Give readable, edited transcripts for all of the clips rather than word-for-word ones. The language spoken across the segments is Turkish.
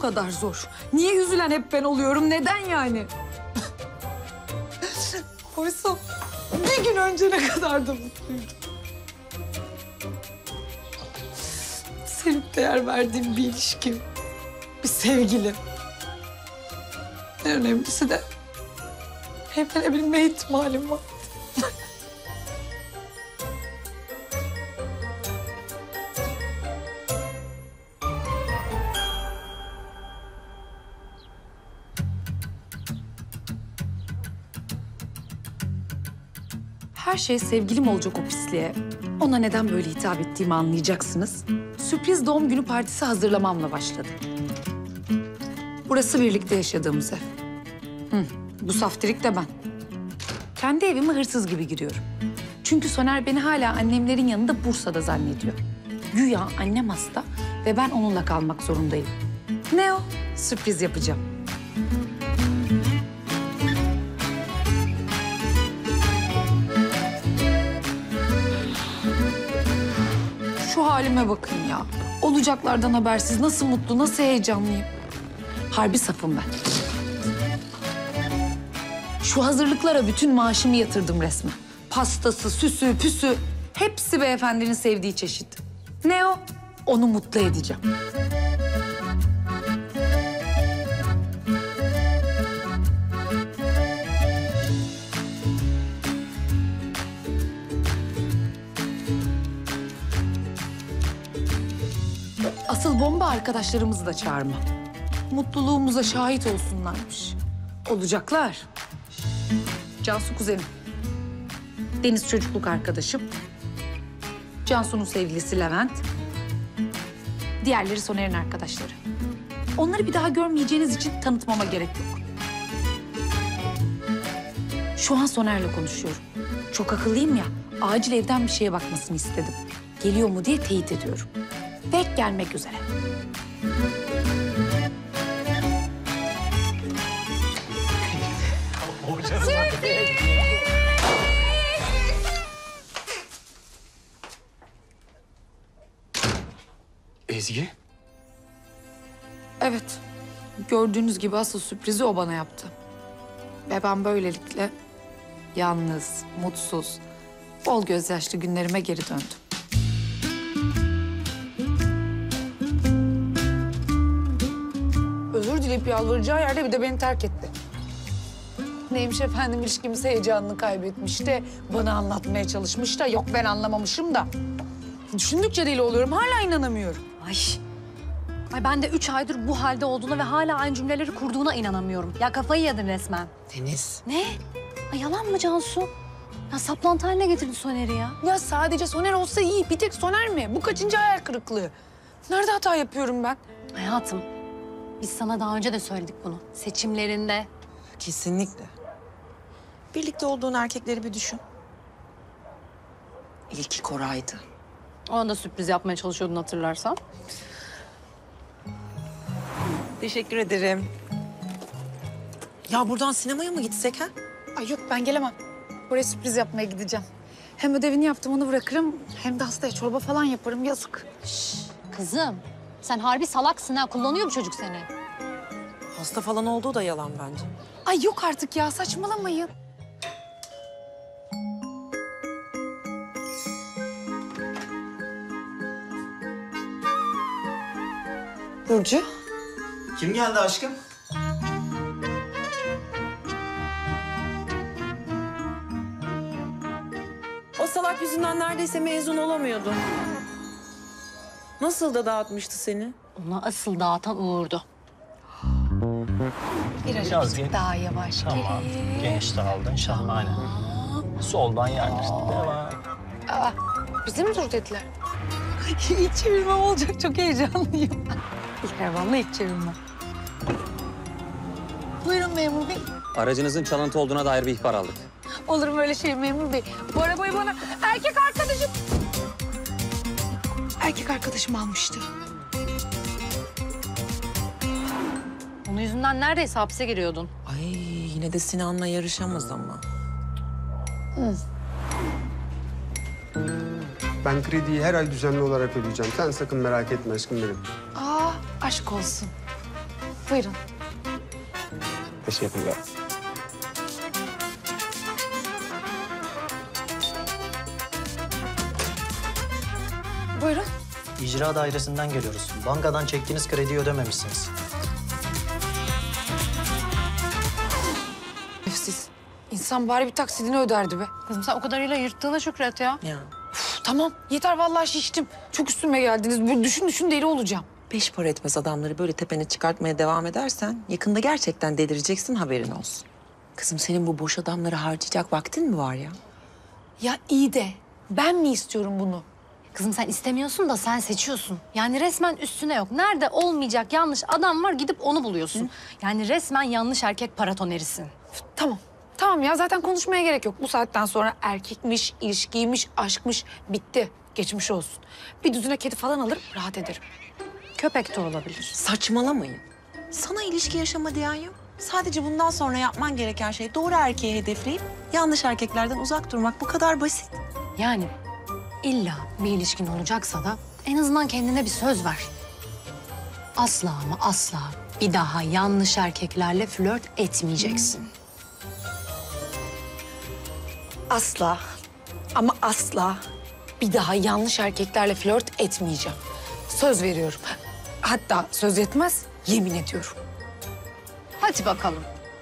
kadar zor? Niye üzülen hep ben oluyorum? Neden yani? Oysa bir gün önce ne kadar da mutluydum. Sevip değer verdiğim bir ilişkim, bir sevgilim. En önemlisi de evlenebilme ihtimalim var. Her şey sevgilim olacak o pisliğe. Ona neden böyle hitap ettiğimi anlayacaksınız. Sürpriz doğum günü partisi hazırlamamla başladı. Burası birlikte yaşadığımız ev. Bu saftirik de ben. Kendi evime hırsız gibi giriyorum. Çünkü Soner beni hala annemlerin yanında Bursa'da zannediyor. Güya annem hasta ve ben onunla kalmak zorundayım. Ne o? Sürpriz yapacağım. Şu halime bakın ya. Olacaklardan habersiz nasıl mutlu, nasıl heyecanlıyım. Harbi safım ben. Şu hazırlıklara bütün maaşımı yatırdım resmen. Pastası, süsü, püsü. Hepsi beyefendinin sevdiği çeşit. Ne o? Onu mutlu edeceğim. Asıl bomba arkadaşlarımızı da çağırma. Mutluluğumuza şahit olsunlarmış. Olacaklar. Cansu kuzenim. Deniz çocukluk arkadaşım. Cansu'nun sevgilisi Levent. Diğerleri Soner'in arkadaşları. Onları bir daha görmeyeceğiniz için tanıtmama gerek yok. Şu an Soner'le konuşuyorum. Çok akıllıyım ya. Acil evden bir şeye bakmasını istedim. Geliyor mu diye teyit ediyorum. Ve gelmek üzere. Ezgi? Evet. Gördüğünüz gibi asıl sürprizi o bana yaptı. Ve ben böylelikle yalnız, mutsuz, bol gözyaşlı günlerime geri döndüm. Özür dileyip yalvaracağı yerde bir de beni terk etti. Neymiş efendim, ilişkimiz heyecanını kaybetmiş de bana anlatmaya çalışmış da yok ben anlamamışım da. Düşündükçe deli oluyorum, hala inanamıyorum. Ay ben de 3 aydır bu halde olduğuna ve hala aynı cümleleri kurduğuna inanamıyorum. Ya kafayı yedin resmen. Deniz. Ne? Ay yalan mı Cansu? Ya saplantı haline getirdin Soner'i ya. Ya sadece Soner olsa iyi, bir tek Soner mi? Bu kaçıncı hayal kırıklığı? Nerede hata yapıyorum ben? Hayatım, biz sana daha önce de söyledik bunu. Seçimlerinde. Kesinlikle. Birlikte olduğun erkekleri bir düşün. İlki Koray'dı. Ona da sürpriz yapmaya çalışıyordun hatırlarsan. Teşekkür ederim. Ya buradan sinemaya mı gitsek ha? Ay yok, ben gelemem. Oraya sürpriz yapmaya gideceğim. Hem ödevini yaptım, onu bırakırım. Hem de hastaya çorba falan yaparım, yazık. Kızım, sen harbi salaksın ha. Kullanıyor bu çocuk seni. Hasta falan olduğu da yalan bence. Ay yok artık ya, saçmalamayın. Burcu. Kim geldi aşkım? O salak yüzünden neredeyse mezun olamıyordun. Nasıl da dağıtmıştı seni? Ona asıl dağıtan Uğur'du. Biraz Daha yavaş. Tamam. Geniş dağıldın. Şahane. Soldan yerleştin. Devam. Aa, bizi mi dur dediler? İlk çevirmem olacak, çok heyecanlıyım. İlk vallahi ilk çevirmem. Buyurun memur bey. Aracınızın çalıntı olduğuna dair bir ihbar aldık. Olur mu öyle şey memur bey? Bu arabayı bana erkek arkadaşım almıştı. Onun yüzünden neredeyse hapse giriyordun. Ay yine de Sinan'la yarışamaz ama. Ben krediyi her ay düzenli olarak ödeyeceğim. Sen sakın merak etme aşkım benim. Aa, aşk olsun. Buyurun. Teşekkürler. Buyurun. İcra dairesinden geliyoruz. Bankadan çektiğiniz krediyi ödememişsiniz. Siz insan bari bir taksidini öderdi be. Kızım sen o kadarıyla yırttığına şükret ya. Ya Üf, tamam yeter vallahi şiştim. Çok üstüme geldiniz. Böyle düşün deli olacağım. beş para etmez adamları böyle tepene çıkartmaya devam edersen yakında gerçekten delireceksin, haberin olsun. Kızım senin bu boş adamları harcayacak vaktin mi var ya? Ya iyi de ben mi istiyorum bunu? Kızım sen istemiyorsun da sen seçiyorsun. Yani resmen üstüne yok. Nerede olmayacak yanlış adam var gidip onu buluyorsun. Yani resmen yanlış erkek paratonerisin. Tamam. Tamam ya zaten konuşmaya gerek yok. Bu saatten sonra erkekmiş, ilişkiymiş, aşkmış bitti. Geçmiş olsun. Bir düzine kedi falan alır rahat ederim. Köpek de olabilir. Saçmalamayın. Sana ilişki yaşama diyen yok. Sadece bundan sonra yapman gereken şey doğru erkeği hedefleyip yanlış erkeklerden uzak durmak. Bu kadar basit. Yani illa bir ilişkin olacaksa da en azından kendine bir söz ver. Asla ama asla bir daha yanlış erkeklerle flört etmeyeceksin. Asla ama asla bir daha yanlış erkeklerle flört etmeyeceğim. Söz veriyorum. Hatta söz yetmez, yemin ediyorum. Hadi bakalım.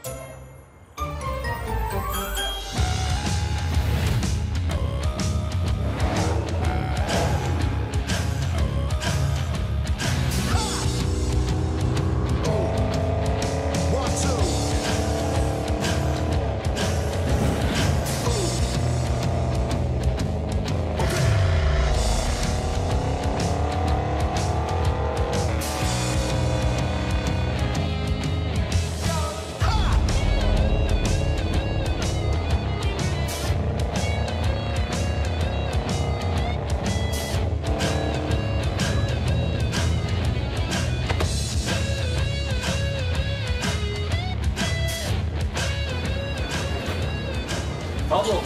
Pablo.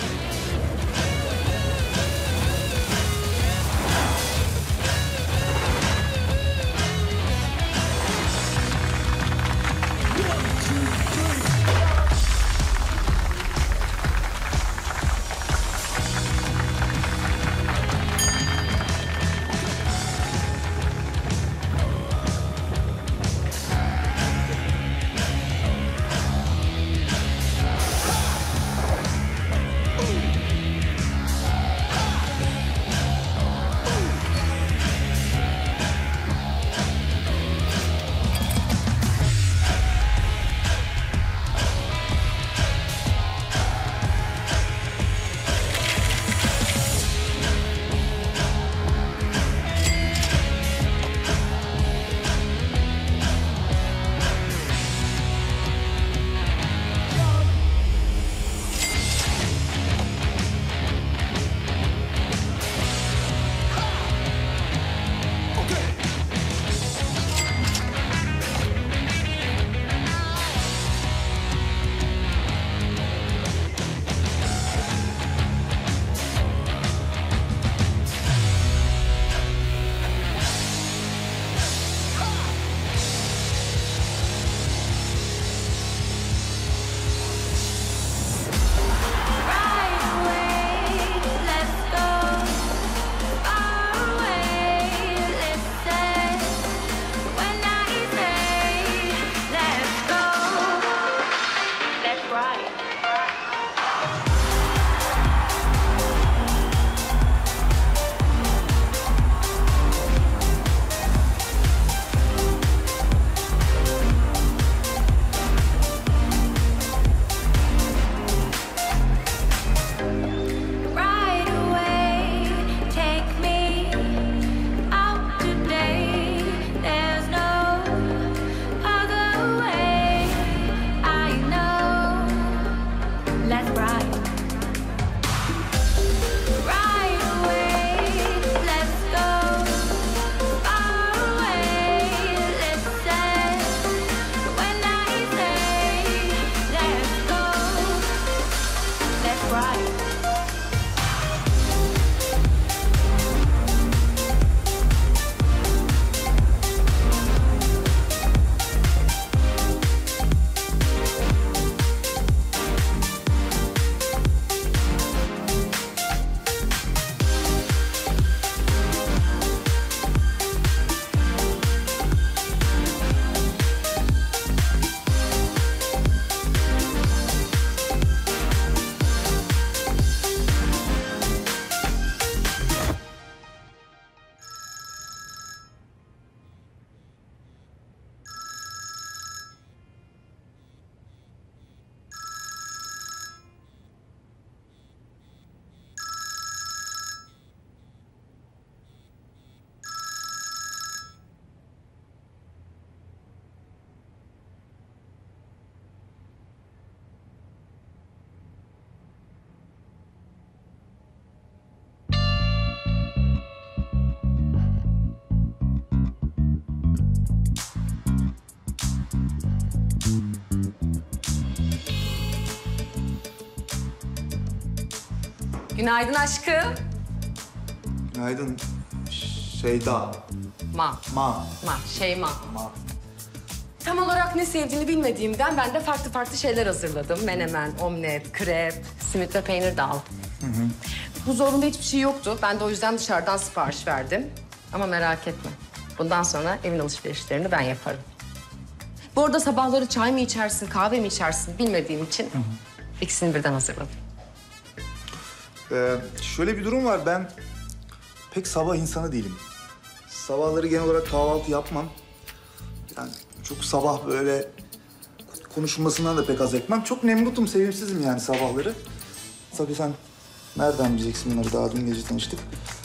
Günaydın aşkım. Günaydın Şeyda. Ma. Şeyma. Tam olarak ne sevdiğini bilmediğimden ben de farklı şeyler hazırladım. Menemen, omlet, krep, simit ve peynir de aldım. Buzdolabında hiçbir şey yoktu. Ben de o yüzden dışarıdan sipariş verdim. Ama merak etme. Bundan sonra evin alışverişlerini ben yaparım. Bu arada sabahları çay mı içersin, kahve mi içersin bilmediğim için ikisini birden hazırladım. Şöyle bir durum var. Ben pek sabah insanı değilim. Sabahları genel olarak kahvaltı yapmam. Yani çok sabah böyle konuşulmasından da pek haz etmem. Çok nemrutum, sevimsizim yani sabahları. Tabii sen nereden bileceksin bunları? Daha dün gece tanıştık.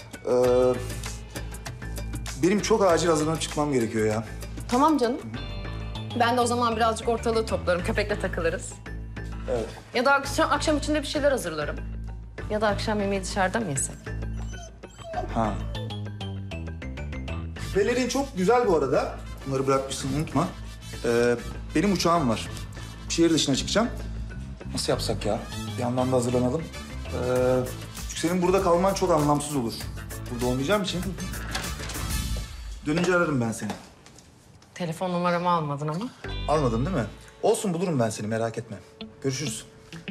Benim çok acil hazırlanıp çıkmam gerekiyor ya. Tamam canım. Ben de o zaman birazcık ortalığı toplarım, köpekle takılırız. Evet. Ya da akşam için de bir şeyler hazırlarım. Ya da akşam yemeği dışarıda mı yesek? Ha. Küpelerin çok güzel bu arada. Bunları bırakmışsın, unutma. Benim uçağım var. Şehir dışına çıkacağım. Nasıl yapsak ya? Bir yandan da hazırlanalım. Çünkü senin burada kalman çok anlamsız olur. Burada olmayacağım için. Dönünce ararım ben seni. Telefon numaramı almadın ama. Almadın değil mi? Olsun, bulurum ben seni, merak etme. Görüşürüz.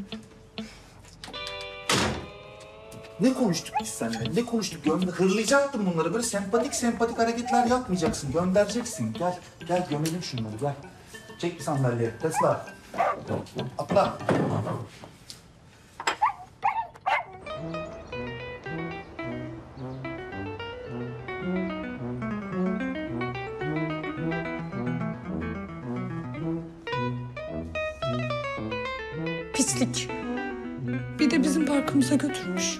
Ne konuştuk biz seninle? Ne konuştuk? Hırlayacaktım bunları. Böyle sempatik hareketler yapmayacaksın. Göndereceksin. Gel gömelim şunları, gel. Çek bir sandalyeye. Tesla. Atla. Pislik. Bir de bizim parkımıza götürmüş.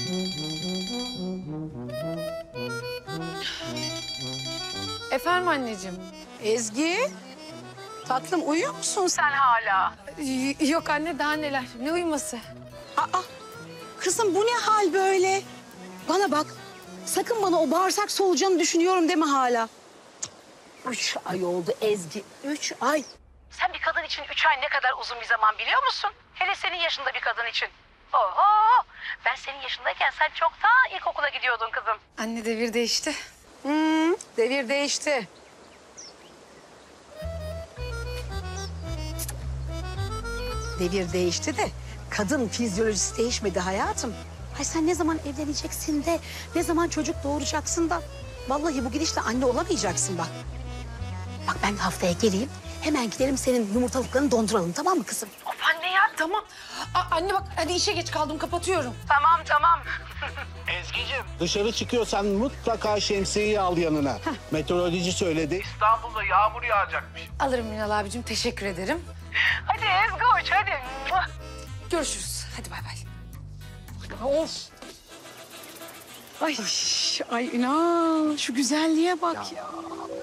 Efendim anneciğim. Ezgi, tatlım uyuyor musun sen hala? Yok anne, daha neler. Ne uyuması? Aa, kızım bu ne hal böyle? Bana bak, sakın bana o bağırsak solucanı düşünüyorum deme hala. 3 ay oldu Ezgi, 3 ay. Sen bir kadın için 3 ay ne kadar uzun bir zaman biliyor musun? Hele senin yaşında bir kadın için. Oho! Ben senin yaşındayken sen çoktan ilkokula gidiyordun kızım. Anne devir değişti. Devir değişti. Devir değişti de kadın fizyolojisi değişmedi hayatım. Ay sen ne zaman evleneceksin de, ne zaman çocuk doğuracaksın da. Vallahi bu gidişle anne olamayacaksın bak. Bak ben haftaya geleyim, hemen gidelim senin yumurtalıklarını donduralım, tamam mı kızım? Of anne ya. Tamam. Anne bak, hadi işe geç kaldım, kapatıyorum. Tamam. Ezgi'cim dışarı çıkıyorsan mutlaka şemsiyeyi al yanına. Meteoroloji söyledi. İstanbul'da yağmur yağacakmış. Alırım Ünal abicim, teşekkür ederim. Hadi Ezgi hadi. Görüşürüz. Hadi bay bay. Of. Ay Ünal, şu güzelliğe bak ya.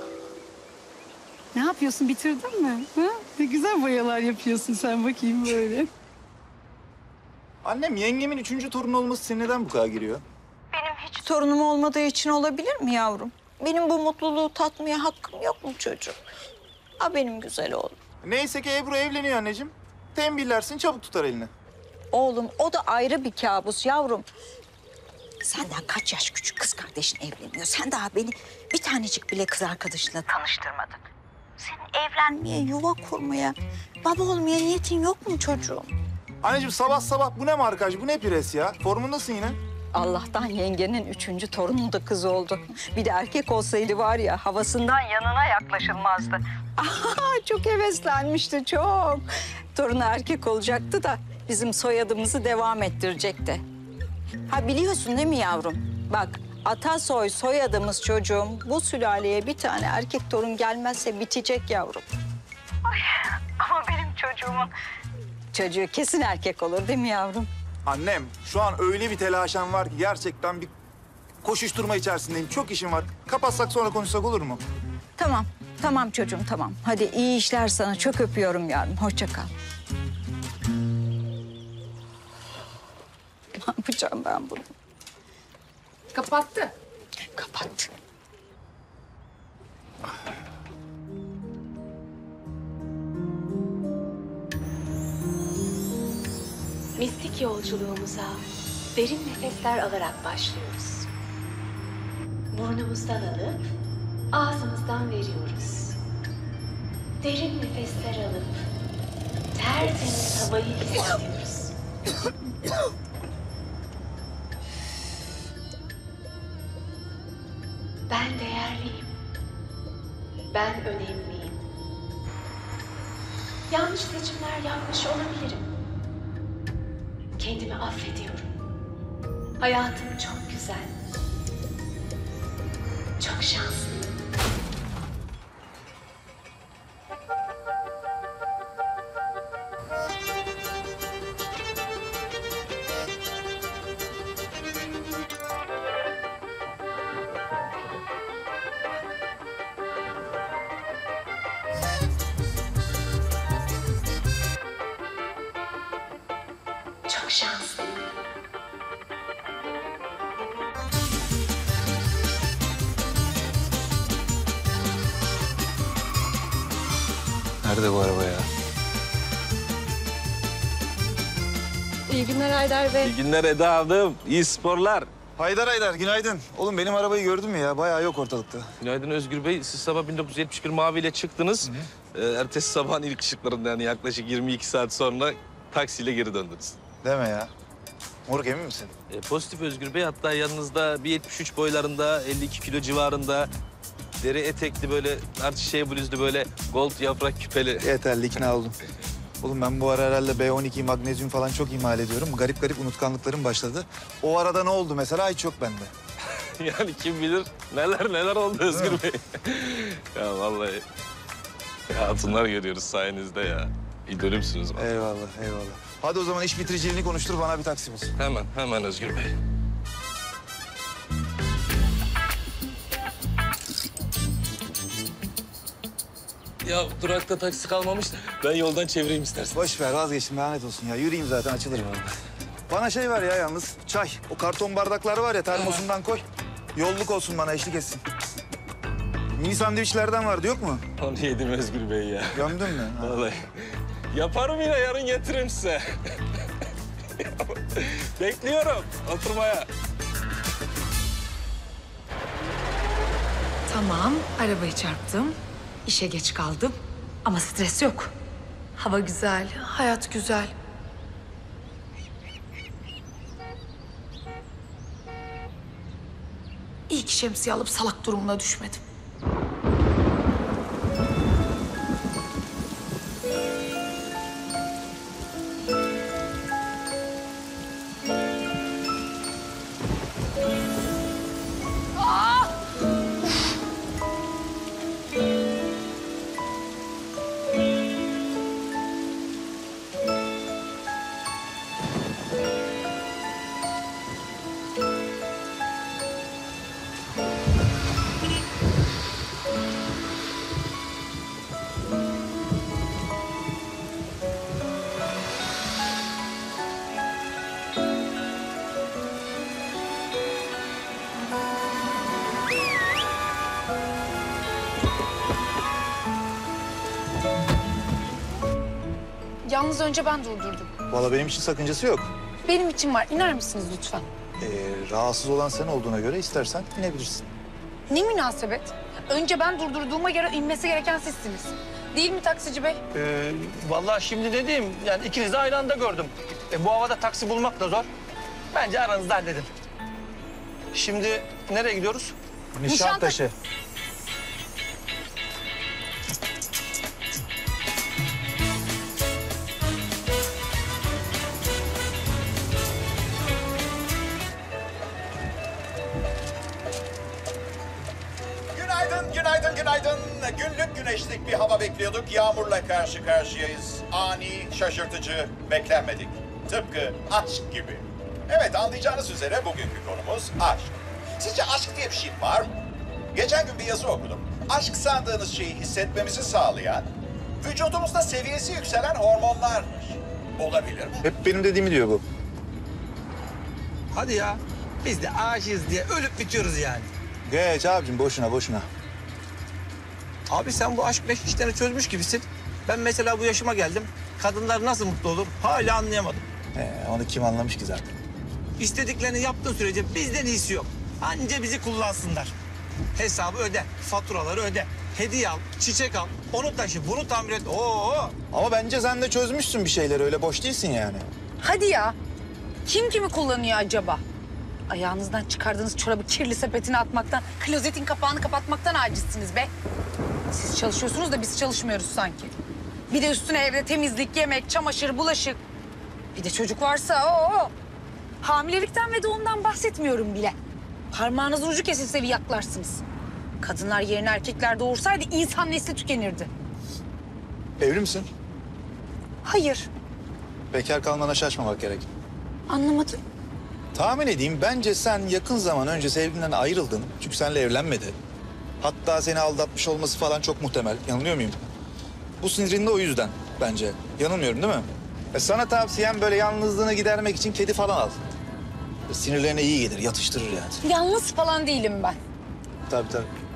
Ne yapıyorsun, bitirdin mi? Ha? Ne güzel boyalar yapıyorsun sen, bakayım böyle. Annem, yengemin 3. torunu olması seni neden bu kadar giriyor? Benim hiç torunum olmadığı için olabilir mi yavrum? Benim bu mutluluğu tatmaya hakkım yok mu çocuğum? Ha benim güzel oğlum. Neyse ki Ebru evleniyor anneciğim. Tembihlersin, çabuk tutar elini. Oğlum o da ayrı bir kabus yavrum. Senden kaç yaş küçük kız kardeşin evleniyor. Sen daha beni bir tanecik bile kız arkadaşınla tanıştırmadın. Senin evlenmeye, yuva kurmaya, baba olmaya niyetin yok mu çocuğum? Anneciğim sabah bu ne markaj, bu ne pres ya? Formundasın yine. Allah'tan yengenin 3. torunu da kız oldu. Bir de erkek olsaydı var ya, havasından yanına yaklaşılmazdı. Çok heveslenmişti, çok. Torunu erkek olacaktı da bizim soyadımızı devam ettirecekti. Ha biliyorsun değil mi yavrum? Bak Atasoy soyadımız çocuğum. Bu sülaleye bir tane erkek torun gelmezse bitecek yavrum. Ay, ama benim çocuğumun... Çocuğu kesin erkek olur değil mi yavrum? Annem, şu an öyle bir telaşem var ki gerçekten bir koşuşturma içerisindeyim. Çok işim var. Kapatsak sonra konuşsak olur mu? Tamam çocuğum tamam. Hadi iyi işler sana. Çok öpüyorum yavrum. Hoşça kal. Ne yapacağım ben bunu? Kapattı. Kapattı. Mistik yolculuğumuza Derin nefesler alarak başlıyoruz. Burnumuzdan alıp ağzımızdan veriyoruz. Derin nefesler alıp tertemiz havayı hissediyoruz. Ben değerliyim. Ben önemliyim. Yanlış seçimler yapmış olabilirim. Kendimi affediyorum. Hayatım çok güzel. Çok şanslıyım. Çok şanslıyım. Nerede bu araba ya? İyi günler Haydar Bey. İyi günler Eda Hanım. İyi sporlar. Haydar, günaydın. Oğlum benim arabayı gördün mü ya? Bayağı yok ortalıkta. Günaydın Özgür Bey. Siz sabah 1971 maviyle çıktınız. Ertesi sabahın ilk ışıklarında yani yaklaşık 22 saat sonra taksiyle geri döndünüz. Deme ya. Moruk emin misin? Pozitif Özgür Bey. Hatta yanınızda bir 73 boylarında, 52 kilo civarında, deri etekli böyle artık bluzlu böyle gold yaprak küpeli. Yeterli, ikna oldum. Oğlum ben bu ara herhalde B12, magnezyum falan çok ihmal ediyorum. Garip unutkanlıklarım başladı. O arada ne oldu mesela hiç yok bende. Yani kim bilir neler oldu Özgür Bey. Ya vallahi hatunlar görüyoruz sayenizde ya. İdolümsünüz bana. Eyvallah. Hadi o zaman iş bitiriciliğini konuştur, bana bir taksi bul. Hemen Özgür Bey. Ya durakta taksi kalmamış da ben yoldan çevireyim istersen. Boş ver, vazgeçtim, lanet olsun ya. Yürüyeyim zaten, açılırım. Bana şey ver ya yalnız, çay. O karton bardaklar var ya, termosundan koy. Yolluk olsun bana, eşlik etsin. Mini sandviçlerden vardı, yok mu? Onu yedim Özgür Bey ya. Gömdün mü? Vallahi. Yaparım yine, yarın getiririm size. Bekliyorum oturmaya. Tamam, arabayı çarptım. İşe geç kaldım. Ama stres yok. Hava güzel, hayat güzel. İyi ki şemsiye alıp salak durumuna düşmedim. Yalnız önce ben durdurdum. Vallahi benim için sakıncası yok. Benim için var. İner misiniz lütfen? Rahatsız olan sen olduğuna göre istersen inebilirsin. Ne münasebet? Önce ben durdurduğuma göre inmesi gereken sizsiniz. Değil mi taksici bey? Vallahi şimdi ne diyeyim, yani ikinizi de aynı anda gördüm. Bu havada taksi bulmak da zor. Bence aranızda halledin. Şimdi nereye gidiyoruz? Nişantaşı. Günaydın. Günlük güneşlik bir hava bekliyorduk. Yağmurla karşı karşıyayız. Ani, şaşırtıcı, beklenmedik. Tıpkı aşk gibi. Evet, anlayacağınız üzere bugünkü konumuz aşk. Sizce aşk diye bir şey var mı? Geçen gün bir yazı okudum. Aşk sandığınız şeyi hissetmemizi sağlayan, vücudumuzda seviyesi yükselen hormonlarmış. Olabilir mi? Hep benim dediğimi diyor bu. Hadi ya. Biz de aşığız diye ölüp bitiyoruz yani. Geç abicim, boşuna. Abi sen bu aşk meşk işlerini çözmüş gibisin. Ben mesela bu yaşıma geldim. Kadınlar nasıl mutlu olur hala anlayamadım. Onu kim anlamış ki zaten? İstediklerini yaptığın sürece bizden iyisi yok. Anca bizi kullansınlar. Hesabı öde, faturaları öde. Hediye al, çiçek al, onu taşı, bunu tamir et. Oo. Ama bence sen de çözmüşsün bir şeyleri. Öyle boş değilsin yani. Hadi ya. Kim kimi kullanıyor acaba? Ayağınızdan çıkardığınız çorabı kirli sepetine atmaktan, klozetin kapağını kapatmaktan acizsiniz be. Siz çalışıyorsunuz da biz çalışmıyoruz sanki. Bir de üstüne evde temizlik, yemek, çamaşır, bulaşık. Bir de çocuk varsa o. Hamilelikten ve doğumdan bahsetmiyorum bile. Parmağınızın ucu kesilse bir yaklarsınız. Kadınlar yerine erkekler doğursaydı insan nesli tükenirdi. Evli misin? Hayır. Bekar kalmana şaşmamak gerek. Anlamadım. Tahmin edeyim, bence sen yakın zaman önce sevgilinden ayrıldın. Çünkü seninle evlenmedi. Hatta seni aldatmış olması falan çok muhtemel. Yanılıyor muyum? Bu sinirin de o yüzden bence. Yanılmıyorum değil mi? Sana tavsiyem böyle yalnızlığını gidermek için kedi falan al. Sinirlerine iyi gelir, yatıştırır yani. Yalnız falan değilim ben. Tabii.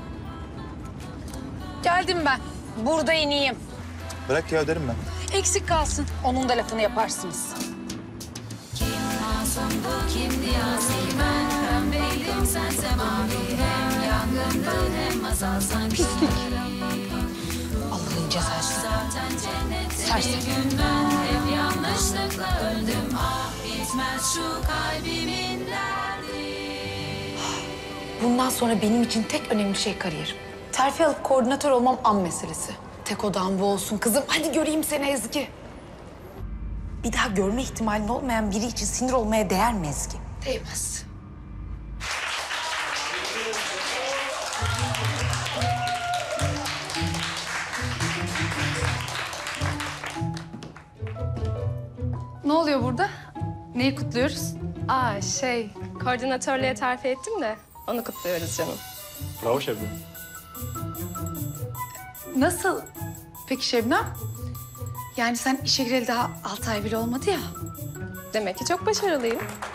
Geldim ben. Burada ineyim. Bırak ya, öderim ben. Eksik kalsın. Onun da lafını yaparsınız. Pislik. Allah'ın cezası. Sersem. Bundan sonra benim için tek önemli şey kariyerim. Terfi alıp koordinatör olmam an meselesi. Tek odağım bu olsun kızım. Hadi göreyim seni Ezgi. Bir daha görme ihtimalin olmayan biri için sinir olmaya değer mi Ezgi? Değmez. Ne oluyor burada? Neyi kutluyoruz? Koordinatörlüğe terfi ettim de onu kutluyoruz canım. Bravo Şebnem. Nasıl? Peki Şebnem? Yani sen işe gireli daha 6 ay bile olmadı ya. Demek ki çok başarılıyım.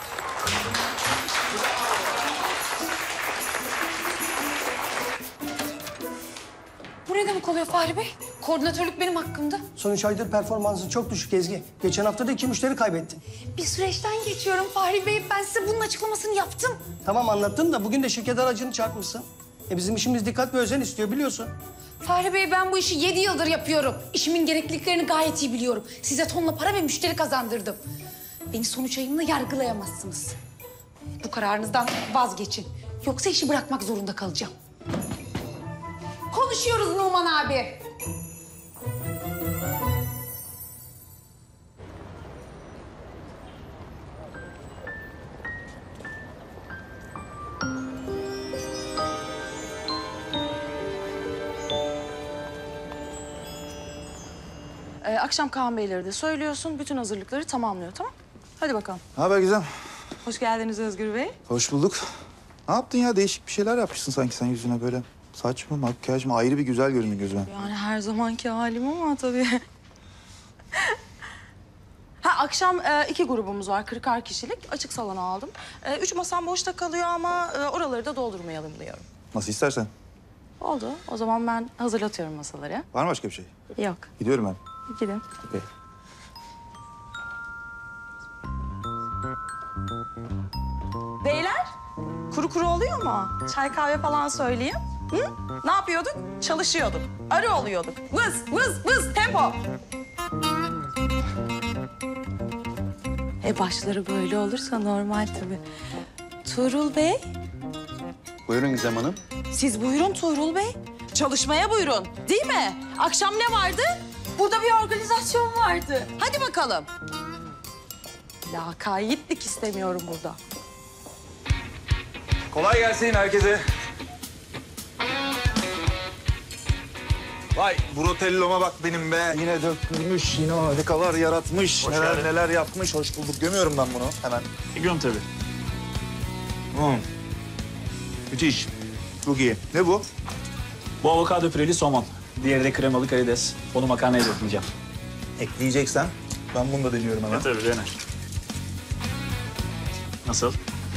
Bu ne demek oluyor Fahri Bey? Koordinatörlük benim hakkımda. Son 3 aydır performansın çok düşük Ezgi. Geçen hafta da 2 müşteri kaybettin. Bir süreçten geçiyorum Fahri Bey. Ben size bunun açıklamasını yaptım. Tamam anlattın da bugün de şirket aracını çarpmışsın. Bizim işimiz dikkat ve özen istiyor biliyorsun. Fahri Bey ben bu işi 7 yıldır yapıyorum. İşimin gerekliliklerini gayet iyi biliyorum. Size tonla para ve müşteri kazandırdım. Beni sonuç ayımla yargılayamazsınız. Bu kararınızdan vazgeçin. Yoksa işi bırakmak zorunda kalacağım. Konuşuyoruz Numan abi. Akşam Kaan Beyleri de söylüyorsun. Bütün hazırlıkları tamamlıyor, tamam? Hadi bakalım. Ne haber Gizem? Hoş geldiniz Özgür Bey. Hoş bulduk. Ne yaptın ya? Değişik bir şeyler yapmışsın sanki sen yüzüne böyle. Saç mı, makyaj mı? Ayrı bir güzel görünüyor gözüme. Yani her zamanki halim ama tabii. Akşam 2 grubumuz var. 40'ar kişilik. Açık salona aldım. 3 masam boşta kalıyor ama oraları da doldurmayalım diyorum. Nasıl istersen. Oldu. O zaman ben hazırlatıyorum masaları. Var mı başka bir şey? Yok. Gidiyorum ben. Gidin. Okey. Beyler, kuru kuru oluyor mu? Çay kahve falan söyleyeyim. Hı? Ne yapıyorduk? Çalışıyorduk. Arı oluyorduk. Vız, vız, vız, tempo. Başları böyle olursa normal tabii. Tuğrul Bey. Buyurun Gizem Hanım. Siz buyurun Tuğrul Bey. Çalışmaya buyurun. Değil mi? Akşam ne vardı? Burada bir organizasyon vardı. Hadi bakalım. Lakaytlık istemiyorum burada. Kolay gelsin herkese. Vay Brutellom'a bak benim be. Yine döktürmüş, yine harikalar yaratmış. Neler yapmış. Hoş bulduk. Gömüyorum ben bunu hemen. Göm tabii. Müthiş. Çok iyi. Ne bu? Bu avokado püreli somon. Diğeri de kremalı karides. Onu makarnaya dökmeyeceğim. Ekleyeceksen ben bunu da deniyorum hemen. Tabii dene. Nasıl?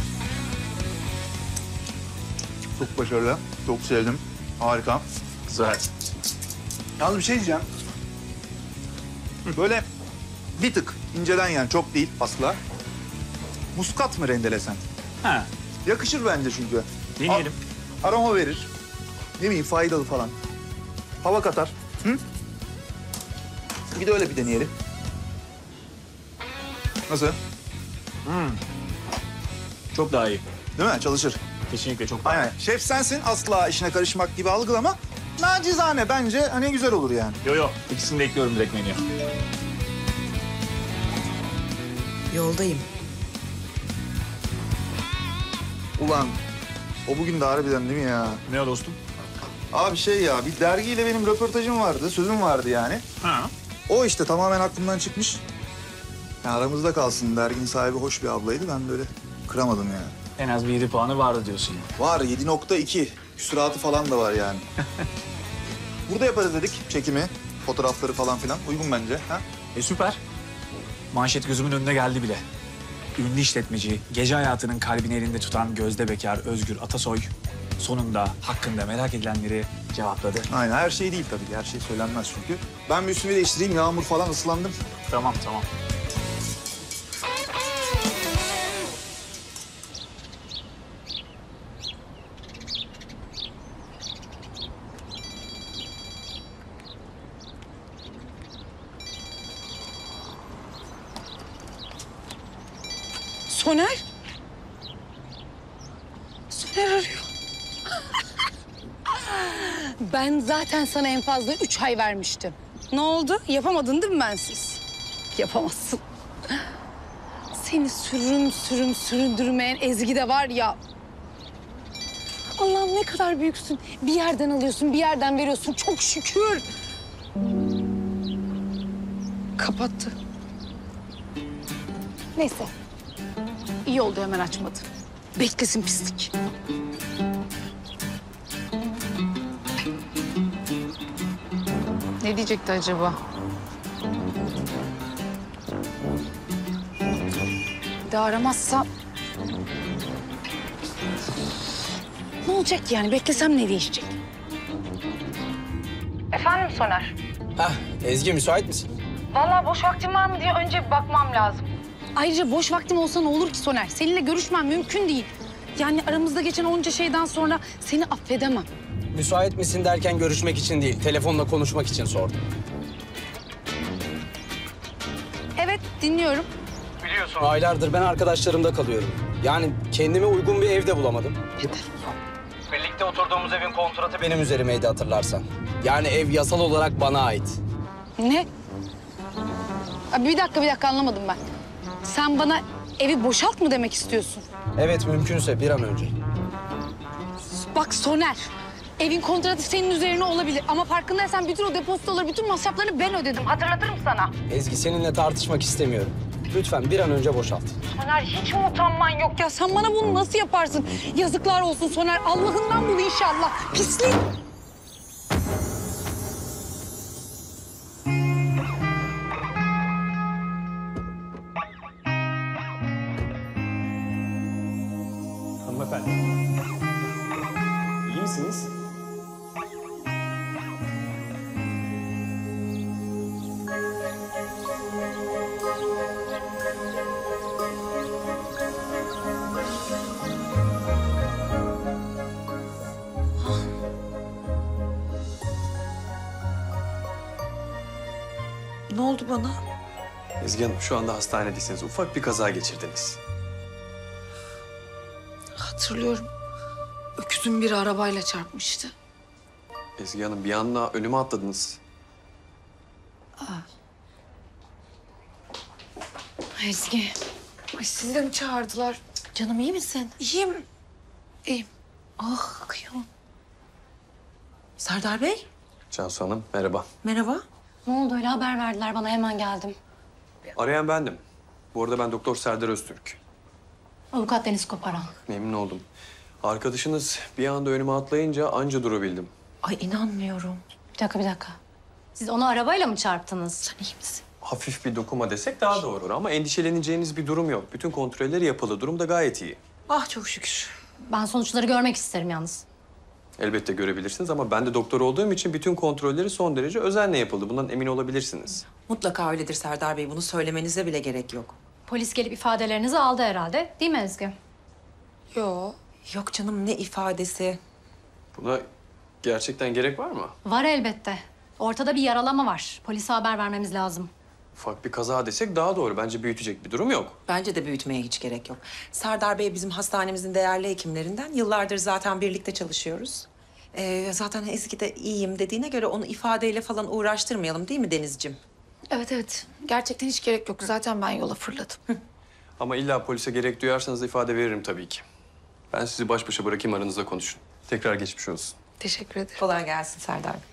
Çok başarılı. Çok sevdim. Harika. Güzel. Yalnız bir şey diyeceğim. Böyle bir tık inceden yani çok değil asla. muskat mı rendelesen? Ha. Yakışır bence çünkü. Deneyelim. Aroma verir. Ne bileyim faydalı falan. Hava katar. Hı? Bir de öyle bir deneyelim. Nasıl? Çok daha iyi. Değil mi? Çalışır. Kesinlikle çok daha iyi. Aynen. Şef sensin, asla işine karışmak gibi algılama. Nacizane bence hani güzel olur yani. Yo. İkisini de ekliyorum direkt menüye. Yoldayım. Ulan o bugün de harbiden değil mi ya? Ne o dostum? Abi şey ya, bir dergiyle benim röportajım vardı, sözüm vardı yani. Ha. O işte tamamen aklımdan çıkmış. Ya aramızda kalsın, derginin sahibi hoş bir ablaydı. Ben böyle kıramadım yani. En az bir 7 puanı vardı diyorsun. Var, 7.2. Küsuratı falan da var yani. Burada yaparız dedik çekimi, fotoğrafları falan filan. Uygun bence. Ha? Süper. Manşet gözümün önüne geldi bile. Ünlü işletmeci, gece hayatının kalbini elinde tutan gözde bekar Özgür Atasoy sonunda hakkında merak edilenleri cevapladı. Aynen, her şey değil tabii. Her şey söylenmez çünkü. Ben bir üstümü değiştireyim, yağmur falan ıslandım. Tamam. Soner? Soner arıyor. Ben zaten sana en fazla 3 ay vermiştim. Ne oldu? Yapamadın değil mi bensiz? Yapamazsın. Seni süründürmeyen Ezgi de var ya. Allah'ım ne kadar büyüksün. Bir yerden alıyorsun, bir yerden veriyorsun. Çok şükür. Kapattı. Neyse. İyi oldu hemen açmadı. Beklesin pislik. Ne diyecekti acaba? Bir daha aramazsa... Ne olacak yani? Beklesem ne değişecek? Efendim Soner? Hah, Ezgi müsait misin? Vallahi boş vaktim var mı diye önce bir bakmam lazım. Ayrıca boş vaktim olsa ne olur ki Soner? Seninle görüşmem mümkün değil. Yani aramızda geçen onca şeyden sonra seni affedemem. Müsait misin derken görüşmek için değil, telefonla konuşmak için sordum. Evet, dinliyorum. Biliyorsun. Aylardır ben arkadaşlarımda kalıyorum. Yani kendime uygun bir evde bulamadım. Yeter. Birlikte oturduğumuz evin kontratı benim üzerimeydi hatırlarsan. Yani ev yasal olarak bana ait. Ne? Abi bir dakika anlamadım ben. Sen bana evi boşalt mı demek istiyorsun? Evet, mümkünse bir an önce. Bak Soner, evin kontratı senin üzerine olabilir. Ama farkındaysan bütün o depozitoları, bütün masraflarını ben ödedim. Hatırlatırım sana. Ezgi, seninle tartışmak istemiyorum. Lütfen bir an önce boşalt. Soner hiç mi utanman yok ya? Sen bana bunu nasıl yaparsın? Yazıklar olsun Soner. Allah'ından bul inşallah. Pislik. Hanımefendi. İyi misiniz? Ne oldu bana? Ezgi Hanım, şu anda hastanedeysiniz. Ufak bir kaza geçirdiniz. Hatırlıyorum. Öküzün biri arabayla çarpmıştı. Ezgi Hanım, bir anda önüme atladınız. Ezgi. Ay sizi de mi çağırdılar? Canım iyi misin? İyiyim. İyiyim. Ah kıyamam. Serdar Bey, Cansu Hanım, merhaba. merhaba. Ne oldu öyle haber verdiler bana hemen geldim. Arayan bendim. Bu arada ben Doktor Serdar Öztürk. Avukat Deniz Koparan. Memnun oldum. Arkadaşınız bir anda önüme atlayınca anca durabildim. Ay inanmıyorum. Bir dakika. Siz onu arabayla mı çarptınız? Sen iyi misin? Hafif bir dokuma desek daha doğru olur ama endişeleneceğiniz bir durum yok. Bütün kontrolleri yapıldı. Durum da gayet iyi. Ah çok şükür. Ben sonuçları görmek isterim yalnız. Elbette görebilirsiniz ama ben de doktor olduğum için bütün kontrolleri son derece özenle yapıldı. Bundan emin olabilirsiniz. Mutlaka öyledir Serdar Bey. Bunu söylemenize bile gerek yok. Polis gelip ifadelerinizi aldı herhalde. Değil mi Ezgi? Yok canım, ne ifadesi. Buna gerçekten gerek var mı? Var elbette. Ortada bir yaralama var. Polise haber vermemiz lazım. Ufak bir kaza desek daha doğru. Bence büyütecek bir durum yok. Bence de büyütmeye hiç gerek yok. Serdar Bey bizim hastanemizin değerli hekimlerinden. Yıllardır zaten birlikte çalışıyoruz. Zaten Ezgi de iyiyim dediğine göre onu ifadeyle falan uğraştırmayalım değil mi Denizciğim? Evet. Gerçekten hiç gerek yok. Zaten ben yola fırladım. Ama illa polise gerek duyarsanız da ifade veririm tabii ki. Ben sizi baş başa bırakayım, aranızda konuşun. Tekrar geçmiş olsun. Teşekkür ederim. Kolay gelsin Serdar Bey.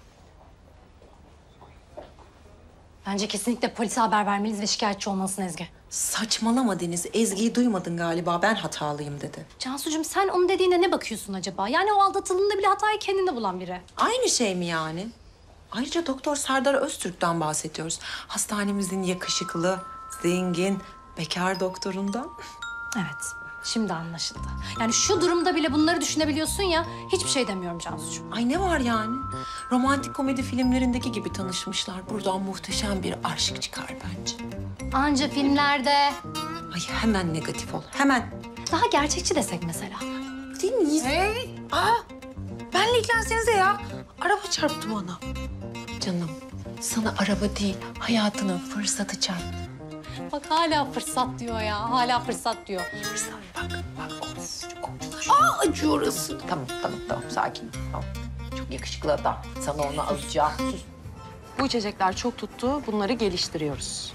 Bence kesinlikle polise haber vermeliyiz ve şikayetçi olmalısın Ezgi. Saçmalama Deniz. Ezgi'yi duymadın galiba. Ben hatalıyım dedi. Cansucuğum sen onun dediğine ne bakıyorsun acaba? Yani o aldatıldığında bile hatayı kendinde bulan biri. Aynı şey mi yani? Ayrıca Doktor Serdar Öztürk'ten bahsediyoruz. Hastanemizin yakışıklı, zengin, bekar doktorundan. Evet, şimdi anlaşıldı. Yani şu durumda bile bunları düşünebiliyorsun ya, hiçbir şey demiyorum Cansucuğum. Ay ne var yani? Romantik komedi filmlerindeki gibi tanışmışlar. Buradan muhteşem bir aşk çıkar bence. Anca filmlerde. Ay hemen negatif ol, hemen. Daha gerçekçi desek mesela. Değil miyiz? Benle ilgilensenize ya. Araba çarptı bana. Canım, sana araba değil, hayatının fırsatı çarptı. Bak hala fırsat diyor ya, hala fırsat diyor. Fırsat, bak. Acıyor orası. Tamam, sakin ol. Tamam. Çok yakışıklı adam. Sana onu alacağım. Sus. Bu içecekler çok tuttu. Bunları geliştiriyoruz.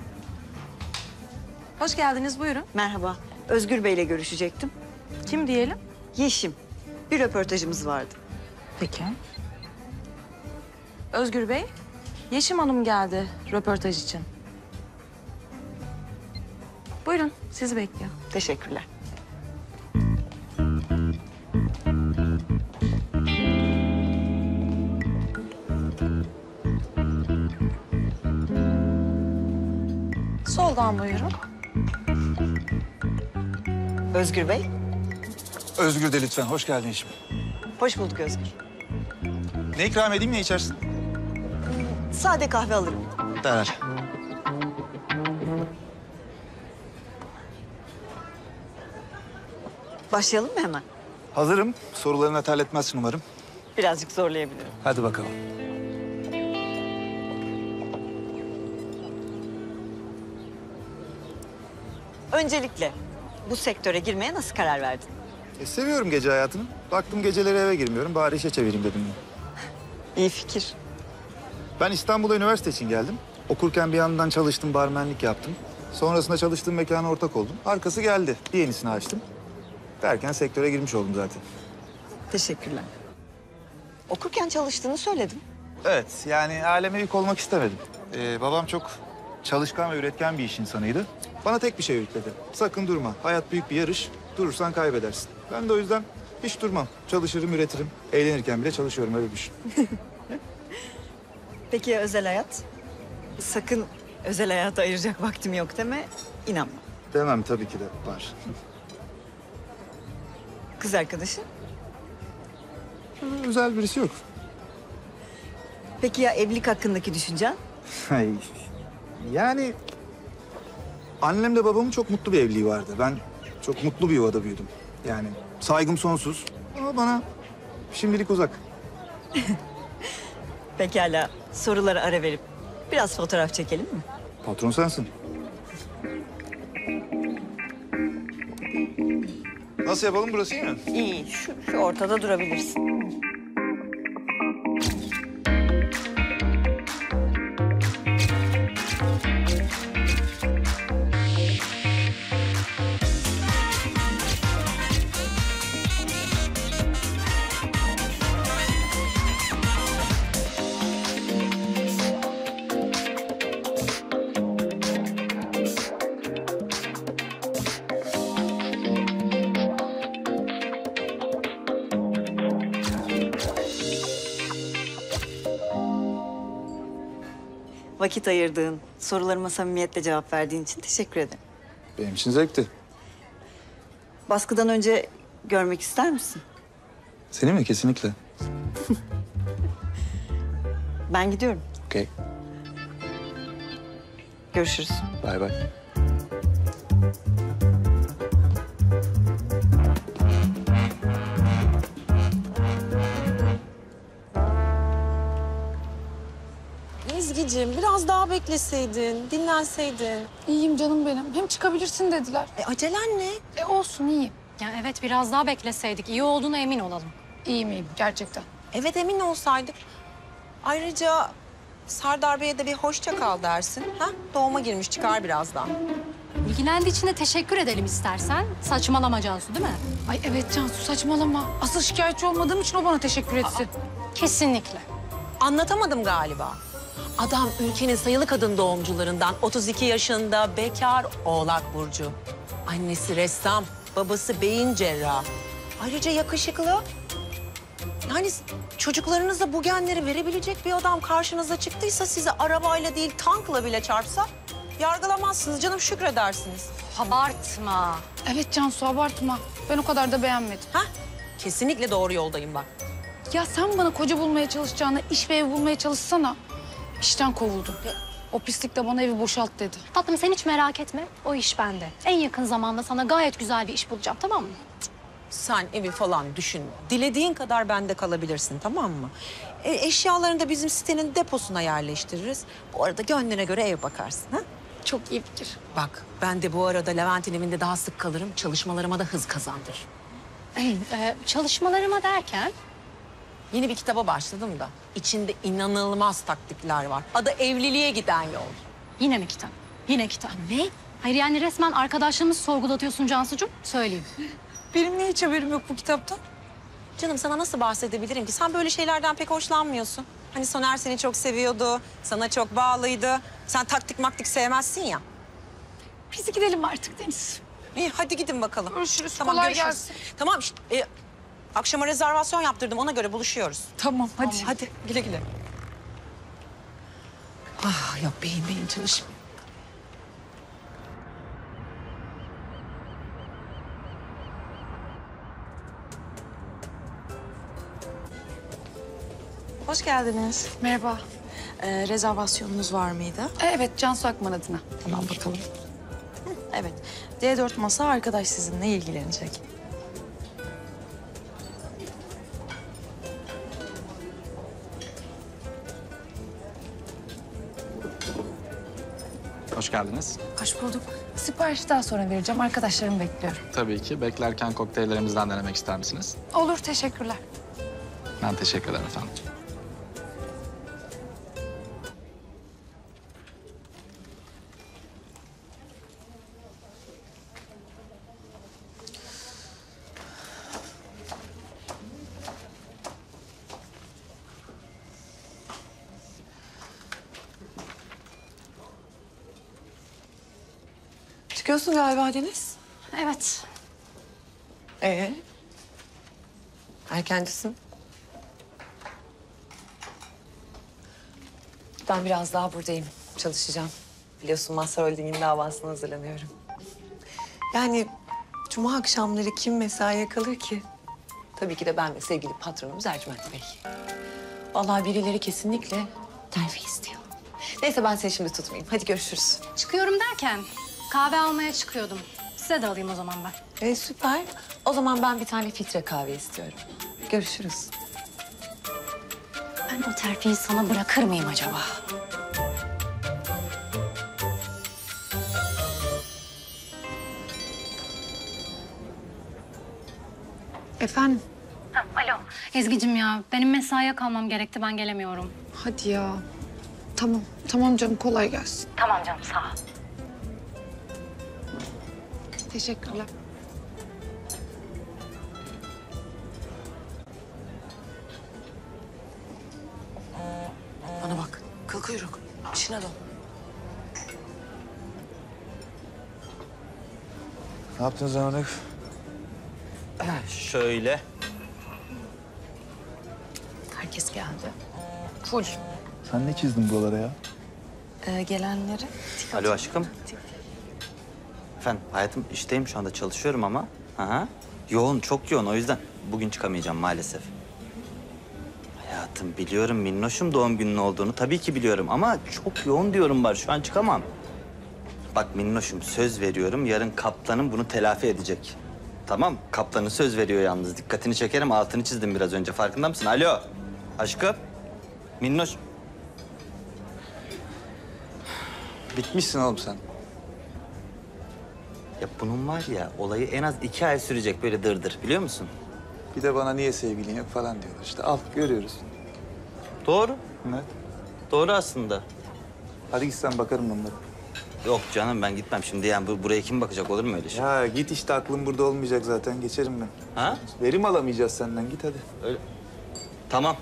Hoş geldiniz, buyurun. Merhaba. Özgür Bey'le görüşecektim. Kim diyelim? Yeşim. Bir röportajımız vardı. Peki. Özgür Bey, Yeşim Hanım geldi röportaj için. Buyurun, sizi bekliyor. Teşekkürler. Soldan buyurun. Özgür Bey. Özgür de lütfen. Hoş geldin Yeşim. Hoş bulduk Özgür. Ne ikram edeyim, ne içersin? Sade kahve alırım. Derhal. Başlayalım mı hemen? Hazırım. Sorularını terletmezsin umarım. Birazcık zorlayabilirim. Hadi bakalım. Öncelikle bu sektöre girmeye nasıl karar verdin? Seviyorum gece hayatını. Baktım geceleri eve girmiyorum. Bari işe çevireyim dedim. İyi fikir. Ben İstanbul'a üniversite için geldim. Okurken bir yandan çalıştım, barmenlik yaptım. Sonrasında çalıştığım mekana ortak oldum. Arkası geldi. Bir yenisini açtım. Derken sektöre girmiş oldum zaten. Teşekkürler. Okurken çalıştığını söyledin. Evet, yani aleme yük olmak istemedim. Babam çok çalışkan ve üretken bir iş insanıydı. Bana tek bir şey öğütledi. Sakın durma. Hayat büyük bir yarış. Durursan kaybedersin. Ben de o yüzden hiç durmam. Çalışırım, üretirim. Eğlenirken bile çalışıyorum, öyle düşün. Peki ya özel hayat? Sakın özel hayata ayıracak vaktim yok deme. İnanma. Demem, tabii ki de var. Kız arkadaşı? Özel birisi yok. Peki ya evlilik hakkındaki düşüncen? Yani annemle babamın çok mutlu bir evliliği vardı. Ben çok mutlu bir yuvada büyüdüm. Yani saygım sonsuz ama bana şimdilik uzak. Pekala. Sorulara ara verip biraz fotoğraf çekelim mi? Patron sensin. Nasıl yapalım, burası iyi mi? İyi. Şu ortada durabilirsin. Vakit ayırdığın, sorularıma samimiyetle cevap verdiğin için teşekkür ederim. Benim için zevkti. Baskıdan önce görmek ister misin? Seni mi? Kesinlikle. Ben gidiyorum. Okey. Görüşürüz. Bay bay. Ezgi'cim biraz daha bekleseydin, dinlenseydin. İyiyim canım benim. Hem çıkabilirsin dediler. Acelen ne? Olsun iyiyim. Ya evet biraz daha bekleseydik iyi olduğuna emin olalım. İyiyim gerçekten. Evet emin olsaydık. Ayrıca Serdar Bey'e de bir hoşça kal dersin. Ha? Doğuma girmiş çıkar birazdan. İlgilendiği için de teşekkür edelim istersen. Saçmalama Cansu değil mi? Ay evet Cansu saçmalama. Asıl şikayetçi olmadığım için o bana teşekkür etsin. Kesinlikle. Anlatamadım galiba. Adam ülkenin sayılı kadın doğumcularından 32 yaşında bekar Oğlak Burcu. Annesi ressam, babası beyin cerrahı. Ayrıca yakışıklı. Yani çocuklarınıza bu genleri verebilecek bir adam karşınıza çıktıysa sizi arabayla değil tankla bile çarpsa yargılamazsınız canım şükredersiniz. Abartma. Evet Cansu abartma. Ben o kadar da beğenmedim. Ha? Kesinlikle doğru yoldayım bak. Ya sen bana koca bulmaya çalışacağına iş ve ev bulmaya çalışsana. İşten kovuldum. O pislik de bana evi boşalt dedi. Tatlım sen hiç merak etme. O iş bende. En yakın zamanda sana gayet güzel bir iş bulacağım tamam mı? Sen evi falan düşünme. Dilediğin kadar bende kalabilirsin tamam mı? Eşyalarını da bizim sitenin deposuna yerleştiririz. Bu arada gönlüne göre ev bakarsın ha? Çok iyi fikir. Bak ben de bu arada Levent'in evinde daha sık kalırım. Çalışmalarıma da hız kazandır. Çalışmalarıma derken? Yeni bir kitaba başladım da içinde inanılmaz taktikler var. Adı Evliliğe Giden Yol. Yine mi kitap? Yine kitap. Ne? Hayır yani resmen arkadaşlığımızı sorgulatıyorsun Cansucuğum. Söyleyeyim. Benim niye hiç haberim yok bu kitaptan? Canım sana nasıl bahsedebilirim ki? Sen böyle şeylerden pek hoşlanmıyorsun. Hani Soner seni çok seviyordu, sana çok bağlıydı. Sen taktik maktik sevmezsin ya. Biz gidelim artık Deniz. İyi hadi gidin bakalım. Görüşürüz. Tamam, Kolay görüşürüz. gelsin. Tamam işte, akşama rezervasyon yaptırdım ona göre buluşuyoruz. Tamam hadi. Hadi güle güle. Ah yok beyin çalışmıyor. Hoş geldiniz. Merhaba. Rezervasyonunuz var mıydı? Evet Cansu Akman adına. Tamam bakalım. Evet. D4 masa arkadaş sizinle ilgilenecek. Hoş geldiniz. Hoş bulduk. Siparişi daha sonra vereceğim. Arkadaşlarımı bekliyorum. Tabii ki. Beklerken kokteyllerimizden denemek ister misiniz? Olur teşekkürler. Ben teşekkür ederim efendim. Çıkıyorsun galiba Deniz. Evet. Erkencisin. Ben biraz daha buradayım. Çalışacağım. Biliyorsun Mazhar Holding'in davasına hazırlanıyorum. Yani cuma akşamları kim mesaiye kalır ki? Tabii ki de ben ve sevgili patronumuz Ercüment Bey. Vallahi birileri kesinlikle terfi istiyor. Neyse ben seni şimdi tutmayayım. Hadi görüşürüz. Çıkıyorum derken kahve almaya çıkıyordum. Size de alayım o zaman ben. Süper. O zaman ben bir tane filtre kahve istiyorum. Görüşürüz. Ben o terfiyi sana bırakır mıyım acaba? Efendim? Alo. Ezgi'cim ya benim mesaiye kalmam gerekti ben gelemiyorum. Hadi ya. Tamam. Tamam canım kolay gelsin. Tamam canım sağ ol. Teşekkürler. Bana bak kıl kuyruk. İşine dön. Ne yaptın Zeynep? Şöyle. Herkes geldi. Full. Sen ne çizdin buralara ya? Gelenleri. Alo aşkım. Efendim hayatım işteyim şu anda çalışıyorum ama. Aha. Yoğun, çok yoğun o yüzden bugün çıkamayacağım maalesef. Hayatım biliyorum minnoşum doğum günün olduğunu tabii ki biliyorum ama çok yoğun diyorum var şu an çıkamam. Bak minnoşum söz veriyorum yarın kaptanım bunu telafi edecek. Tamam kaptanın söz veriyor yalnız dikkatini çekerim altını çizdim biraz önce farkında mısın? Alo aşkım minnoş. Bitmişsin oğlum sen. Ya bunun var ya olayı en az 2 ay sürecek böyle dırdır biliyor musun? Bir de bana niye sevgilin yok falan diyorlar. İşte al görüyoruz. Doğru. Evet. Doğru aslında. Hadi git sen bakarım onlara. Yok canım ben gitmem şimdi yani buraya kim bakacak olur mu öyle şey? Ya git işte aklım burada olmayacak zaten geçerim ben. Ha? Verim alamayacağız senden git hadi. Öyle. Tamam.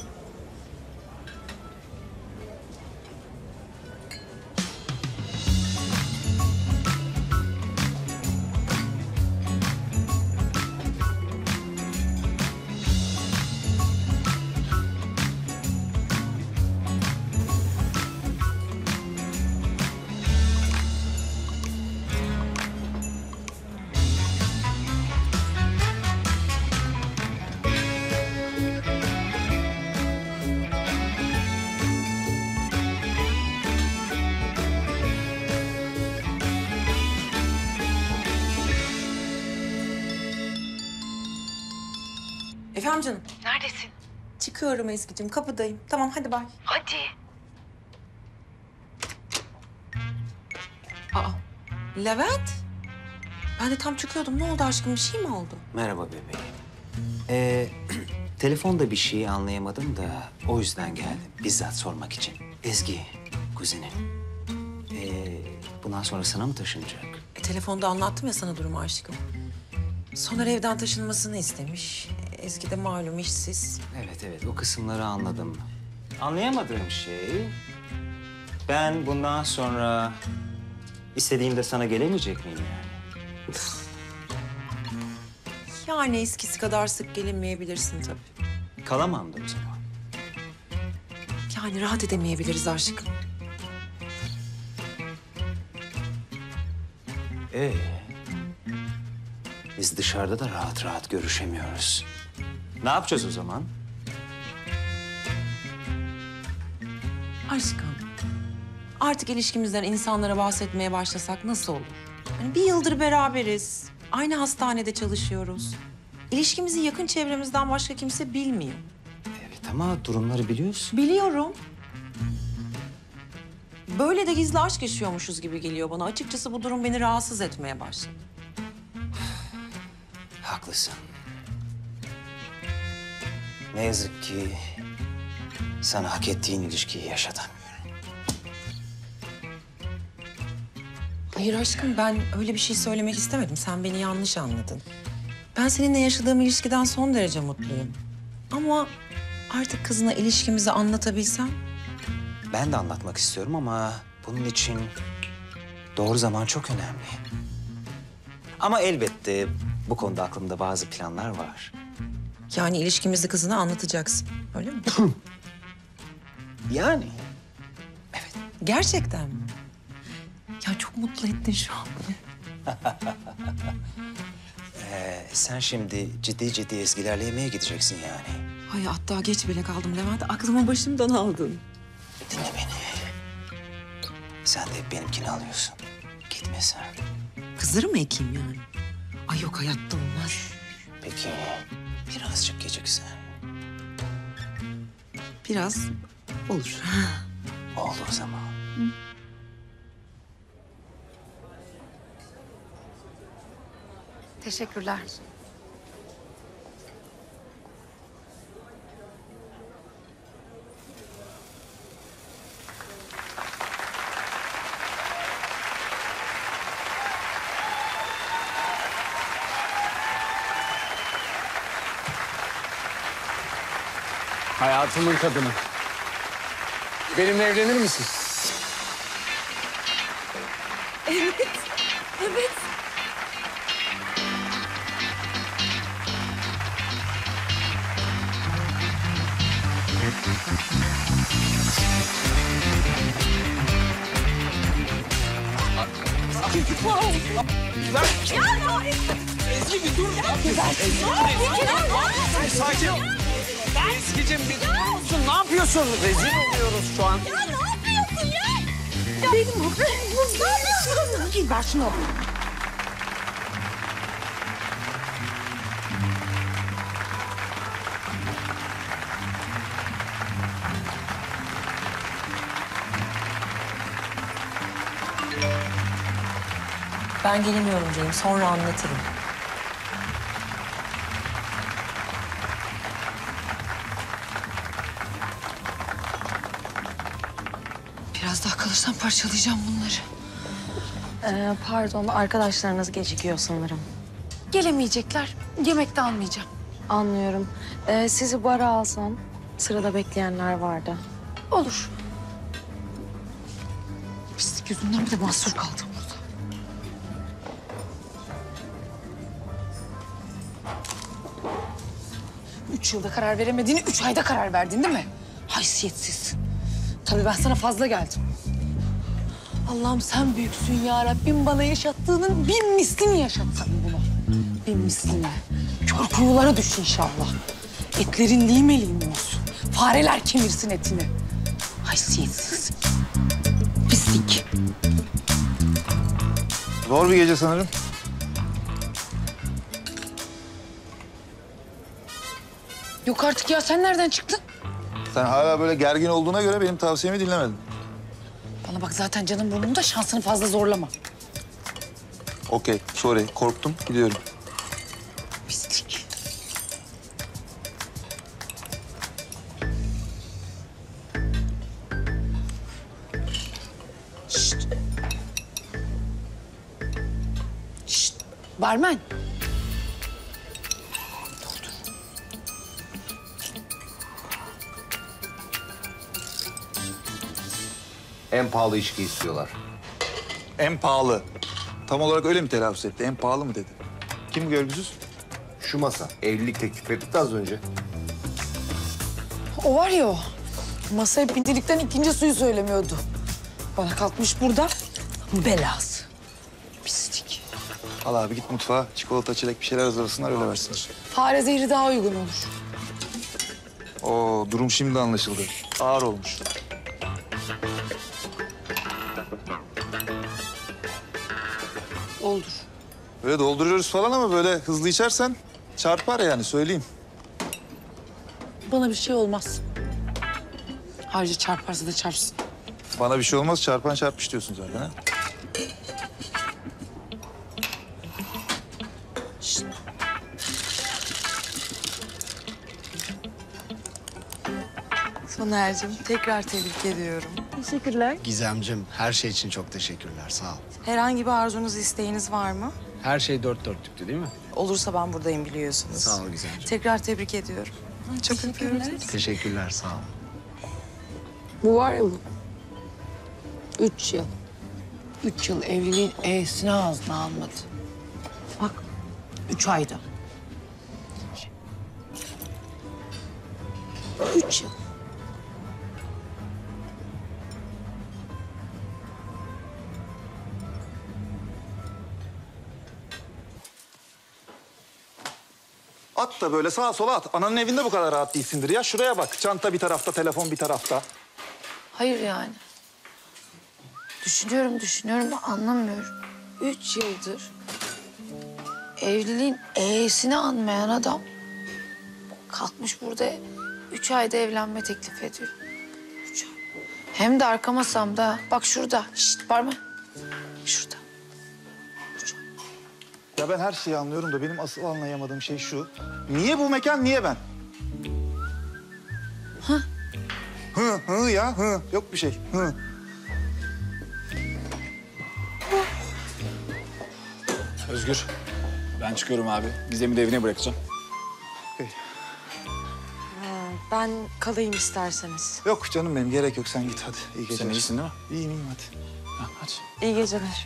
Efendim canım? Neredesin? Çıkıyorum Ezgi'cim, kapıdayım. Tamam, hadi bay. Hadi. Aa, Levent. Ben de tam çıkıyordum. Ne oldu aşkım? Bir şey mi oldu? Merhaba bebeğim. Telefonda bir şeyi anlayamadım da o yüzden geldim. Bizzat sormak için. Ezgi, kuzenim. Bundan sonra sana mı taşınacak? Telefonda anlattım ya sana durumu aşkım. Soner evden taşınmasını istemiş. Ezgi de malum işsiz. Evet, o kısımları anladım. Anlayamadığım şey... Ben bundan sonra istediğimde sana gelemeyecek miyim yani? Yani eskisi kadar sık gelinmeyebilirsin tabii. Kalamam da o zaman. Yani rahat edemeyebiliriz aşkım. Biz dışarıda da rahat rahat görüşemiyoruz. Ne yapacağız o zaman? Aşkım, artık ilişkimizden insanlara bahsetmeye başlasak nasıl olur? Yani 1 yıldır beraberiz. Aynı hastanede çalışıyoruz. İlişkimizi yakın çevremizden başka kimse bilmiyor. Evet ama durumları biliyorsun. Biliyorum. Böyle de gizli aşk yaşıyormuşuz gibi geliyor bana. Açıkçası bu durum beni rahatsız etmeye başladı. Haklısın. Ne yazık ki sana hak ettiğin ilişkiyi yaşatamıyorum. Hayır aşkım, ben öyle bir şey söylemek istemedim. Sen beni yanlış anladın. Ben seninle yaşadığım ilişkiden son derece mutluyum. Ama artık kızına ilişkimizi anlatabilsem... Ben de anlatmak istiyorum ama bunun için doğru zaman çok önemli. Ama elbette bu konuda aklımda bazı planlar var. Yani ilişkimizi kızına anlatacaksın, öyle mi? Yani. Gerçekten mi? Ya çok mutlu ettin şu an. Sen şimdi ciddi Ezgilerle yemeğe gideceksin yani. Ay hatta geç bile kaldım Levent. Aklıma başımdan aldın. Dinle beni. Sen de hep benimkini alıyorsun. Gitme sen. Kızır mı ekeyim yani? Ay yok, hayatta olmaz. Peki birazcık geciksen. Biraz olur. Oldu o zaman. Teşekkürler. Hayatımın kadını. Benimle evlenir misin? Evet, evet. Ezgi bir dur. Ne yapıyorsun? Ezgi sakin ol. Ezgi'cim bir dur. Ne yapıyorsun? Rezil oluyoruz şu an. Ya ne yapıyorsun ya? Benim haberim yok. Ne yapıyorsun? Gel ver şunu. Ben gelemiyorum diyeyim, sonra anlatırım. Biraz daha kalırsam parçalayacağım bunları. Pardon, arkadaşlarınız gecikiyor sanırım. Gelemeyecekler. Yemek de almayacağım. Anlıyorum. Sizi bara alsam, sırada bekleyenler vardı. Olur. Pislik yüzünden bir de mahsur kaldım burada. Üç yılda karar veremediğini 3 ayda karar verdin değil mi? Haysiyetsiz. Tabii ben sana fazla geldim. Allah'ım sen büyüksün ya Rabbim, bana yaşattığının 1000 mislini yaşatsan bunu. 1000 mislini. Kör kuyulara düş inşallah. Etlerin lime lime olsun. Fareler kemirsin etini. Haysiyetsiz. Pislik. Zor bir gece sanırım. Yok artık ya, sen nereden çıktın? Sen hala böyle gergin olduğuna göre benim tavsiyemi dinlemedin. Bana bak, zaten canım burnumda, şansını fazla zorlama. Okey, sorry. Korktum, gidiyorum. Pislik. Şşt. Şşt. Barmen. En pahalı içki istiyorlar. En pahalı. Tam olarak öyle mi telaffuz etti? En pahalı mı dedi? Kim bu görgüsüz? Şu masa. Evlilik teklif etti az önce. O var ya o. Masaya pintilikten ikinci suyu söylemiyordu. Bana kalkmış burada belası. Pislik. Al abi git mutfağa. Çikolata, çilek bir şeyler hazırlasınlar öyle versinler. Fare zehri daha uygun olur. Oo, durum şimdi anlaşıldı. Ağır olmuş. Oldur. Böyle dolduruyoruz falan ama böyle hızlı içersen çarpar yani söyleyeyim. Bana bir şey olmaz. Ayrıca çarparsa da çarpsın. Bana bir şey olmaz, çarpan çarpmış diyorsun zaten ha. Şşt. Soner'cim tekrar tebrik ediyorum. Teşekkürler. Gizemcim, her şey için çok teşekkürler. Sağ ol. Herhangi bir arzunuz, isteğiniz var mı? Her şey dört dörtlüktü değil mi? Olursa ben buradayım biliyorsunuz. Sağ ol Gizemciğim. Tekrar tebrik ediyorum. Çok öpüyorum. Teşekkürler, sağ ol. Bu var ya bu. 3 yıl. 3 yıl evliliğin E'sini ağzına almadı. Bak 3 ayda. 3 yıl. At da böyle sağa sola at. Ananın evinde bu kadar rahat değilsindir ya. Şuraya bak. Çanta bir tarafta, telefon bir tarafta. Hayır yani. Düşünüyorum anlamıyorum. 3 yıldır evliliğin E'sini anmayan adam kalkmış burada 3 ayda evlenme teklif ediyor. 3 ay. Hem de arka masamda. Bak şurada. Şşt barmen. Şurada. Ya ben her şeyi anlıyorum da benim asıl anlayamadığım şey şu. Niye bu mekan, niye ben? Hı ya, hı. Yok bir şey, hı. Özgür, ben çıkıyorum abi. Gizem'i de evine bırakacağım. Ben kalayım isterseniz. Yok canım benim, gerek yok. Sen git hadi. İyi geceler. Sen iyisin değil mi? İyiyim hadi. Hadi. İyi geceler.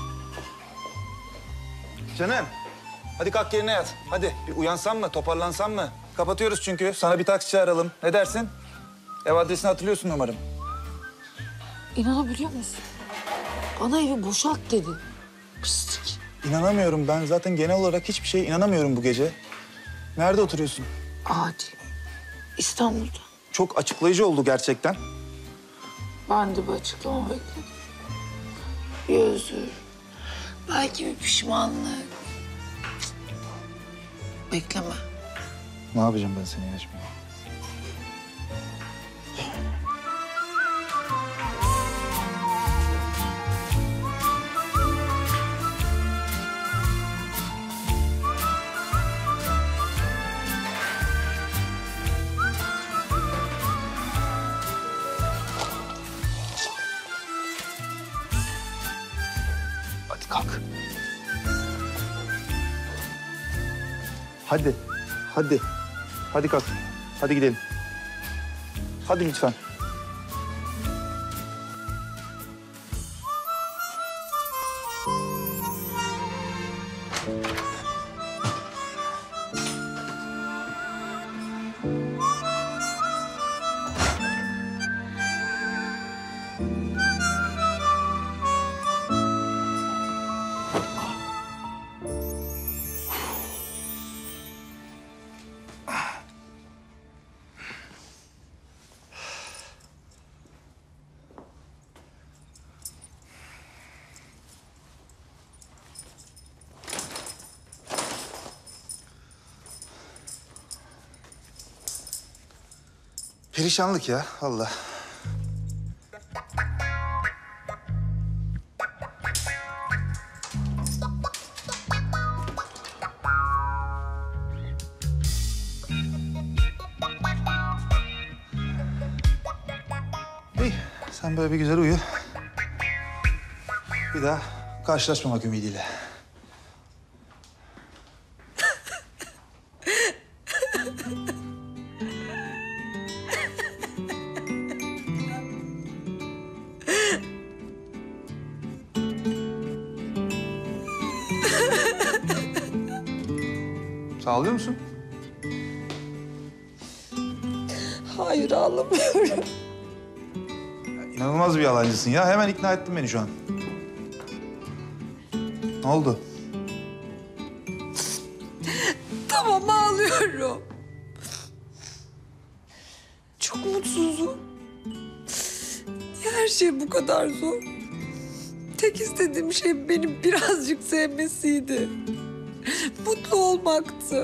Canım, hadi kalk yerine yat. Hadi bir uyansam mı, toparlansam mı? Kapatıyoruz çünkü. Sana bir taksi çağıralım. Ne dersin? Ev adresini hatırlıyorsun umarım. İnanabiliyor musun? Bana evi boşalt dedi. Pislik. İnanamıyorum. Ben zaten genel olarak hiçbir şeye inanamıyorum bu gece. Nerede oturuyorsun? Adi. İstanbul'da. Çok açıklayıcı oldu gerçekten. Ben de bir açıklama bekledim. Bir özür. Belki bir pişmanlık. Bekleme. Ne yapacağım ben seni ya şimdi? Hadi. Hadi. Hadi kalk. Hadi gidelim. Hadi lütfen. Perişanlık ya, vallahi. İyi, sen böyle bir güzel uyu. Bir daha karşılaşmamak ümidiyle. Ağlıyor musun? Hayır, ağlamıyorum. İnanılmaz bir yalancısın ya. Hemen ikna ettin beni şu an. Ne oldu? Tamam, ağlıyorum. Çok mutsuzum. Niye her şey bu kadar zor? Tek istediğim şey beni birazcık sevmesiydi. Mutlu olmaktı.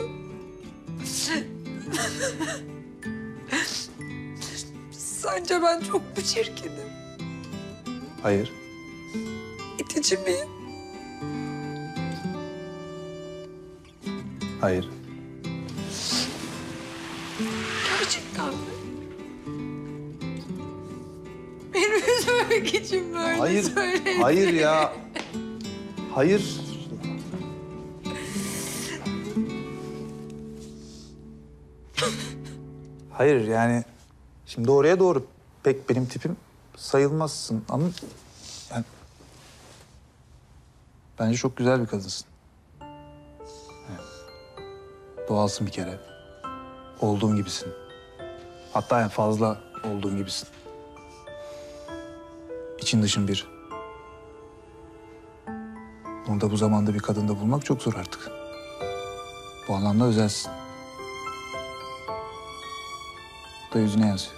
Sence ben çok mu çirkinim? Hayır. İtici miyim? Hayır. Gerçekten mi? Beni üzmemek için böyle Hayır. söyledin. Hayır ya. Hayır. Hayır yani şimdi doğruya doğru. Pek benim tipim sayılmazsın ama yani bence çok güzel bir kadınsın. Evet. Doğalsın bir kere. Olduğun gibisin. Hatta yani fazla olduğun gibisin. İçin dışın bir. Bunu da bu zamanda bir kadında bulmak çok zor artık. Bu anlamda özelsin. Bu da yüzüne yansıyor.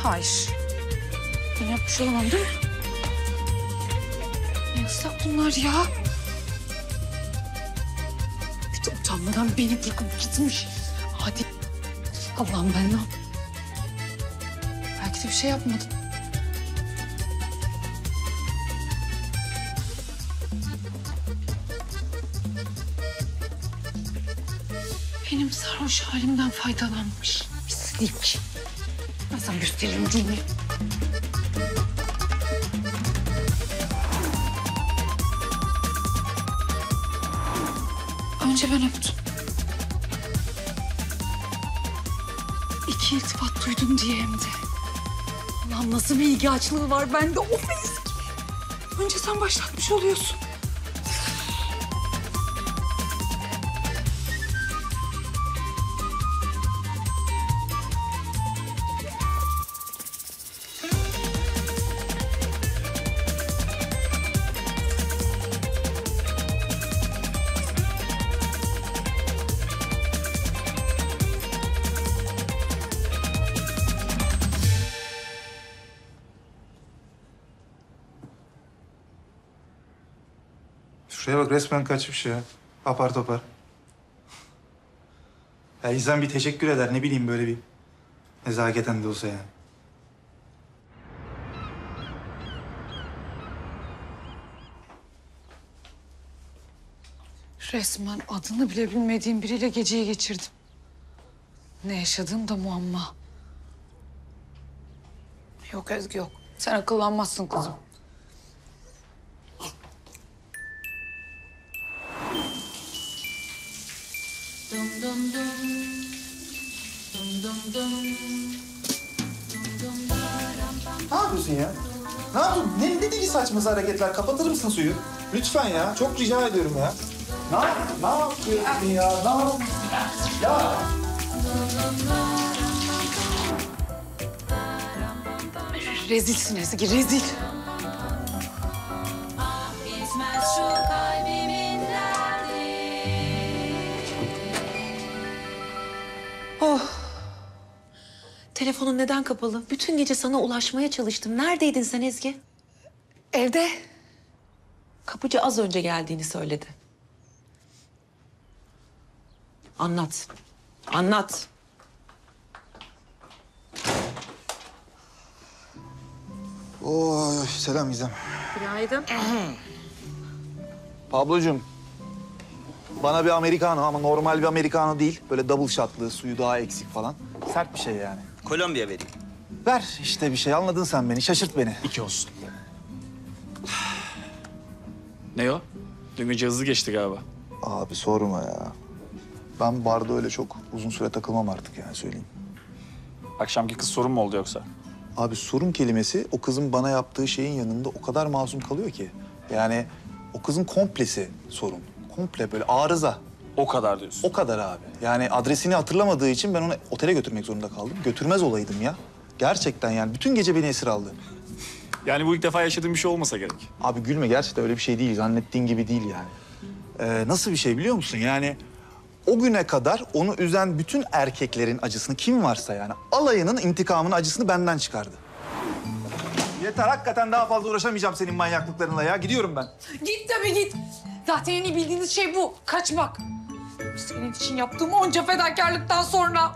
Hayır. Ben yapmış olamam değil mi? Ne ıslak bunlar ya? Bir de utanmadan beni bırakıp gitmiş. Hadi. Allah'ım ben ne yapayım? Belki de bir şey yapmadım. Benim sarhoş halimden faydalanmış. Pislik. Ben sana gösteririm Cumhur'u. Önce ben öptüm. İki iltifat duydum diye hem de. Allah'ım nasıl bir ilgi açlığı var bende. Of Ezgi. Önce sen başlatmış oluyorsun. Şuraya bak resmen kaçmış ya. Apar topar. Ya insan bir teşekkür eder ne bileyim böyle bir nezaketen de olsa yani. Resmen adını bile bilmediğim biriyle geceyi geçirdim. Ne yaşadığım da muamma. Yok Ezgi yok. Sen akıllanmazsın kızım. Ne yapıyorsun ya? Ne yapıyorsun? Ne deli saçma hareketler? Kapatır mısın suyu? Lütfen ya. Çok rica ediyorum ya. Ne yapıyorsun ya? Ne yapıyorsun? Ya. Rezilsin Ezgi, rezil. Bitmez şu kalbimin derdi. Oh. Telefonun neden kapalı? Bütün gece sana ulaşmaya çalıştım. Neredeydin sen Ezgi? Evde. Kapıcı az önce geldiğini söyledi. Anlat. Anlat. Oy, selam Gizem. Günaydın. Pablocuğum, bana bir americano ama normal bir americano değil. Böyle double shotlı, suyu daha eksik falan. Sert bir şey yani. Kolombiya vereyim. Ver işte bir şey, anladın sen beni. Şaşırt beni. 2 olsun. Ne o? Dün gece hızlı geçti galiba. Abi sorma ya. Ben barda öyle çok uzun süre takılmam artık yani söyleyeyim. Akşamki kız sorun mu oldu yoksa? Abi sorun kelimesi o kızın bana yaptığı şeyin yanında o kadar masum kalıyor ki. Yani o kızın komplesi sorun. Komple böyle arıza. O kadar diyorsun. O kadar abi. Yani adresini hatırlamadığı için ben onu otele götürmek zorunda kaldım. Götürmez olaydım ya. Gerçekten yani bütün gece beni esir aldı. Yani bu ilk defa yaşadığın bir şey olmasa gerek. Abi gülme, gerçekten öyle bir şey değil. Zannettiğin gibi değil yani. Nasıl bir şey biliyor musun? Yani o güne kadar onu üzen bütün erkeklerin acısını kim varsa yani alayının intikamını, acısını benden çıkardı. Yeter, hakikaten daha fazla uğraşamayacağım senin manyaklıklarınla ya. Gidiyorum ben. Git tabii git. Zaten en iyi bildiğiniz şey bu. Kaçmak. Senin için yaptığım onca fedakarlıktan sonra.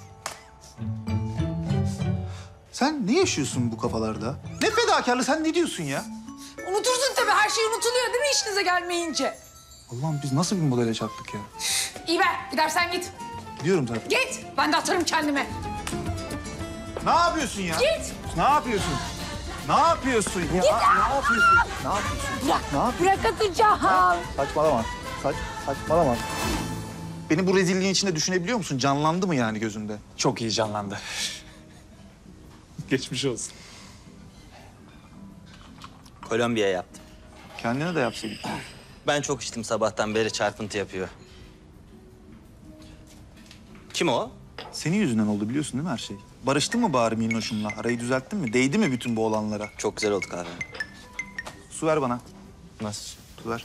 Sen ne yaşıyorsun bu kafalarda? Ne fedakarlığı, sen ne diyorsun ya? Unutursun tabii. Her şey unutuluyor değil mi işinize gelmeyince? Allah'ım biz nasıl bir modele çarptık ya? İyi be. Gidersen git. Gidiyorum zaten. Git. Ben de atarım kendime. Ne yapıyorsun ya? Git. Ne yapıyorsun? Ne yapıyorsun ya? Git. Ne yapıyorsun? Ne yapıyorsun? Bırak. Ne yapıyorsun? Bırak atacağım. Saçmalama. Saçmalama. Beni bu rezilliğin içinde düşünebiliyor musun? Canlandı mı yani gözünde? Çok iyi canlandı. Geçmiş olsun. Kolombiya yaptım. Kendine de yapsaydın. Ben çok içtim sabahtan beri, çarpıntı yapıyor. Kim o? Senin yüzünden oldu biliyorsun değil mi her şey? Barıştın mı bari Minnoş'umla? Arayı düzelttin mi? Değdi mi bütün bu olanlara? Çok güzel oldu kahve. Su ver bana. Nasıl? Su ver.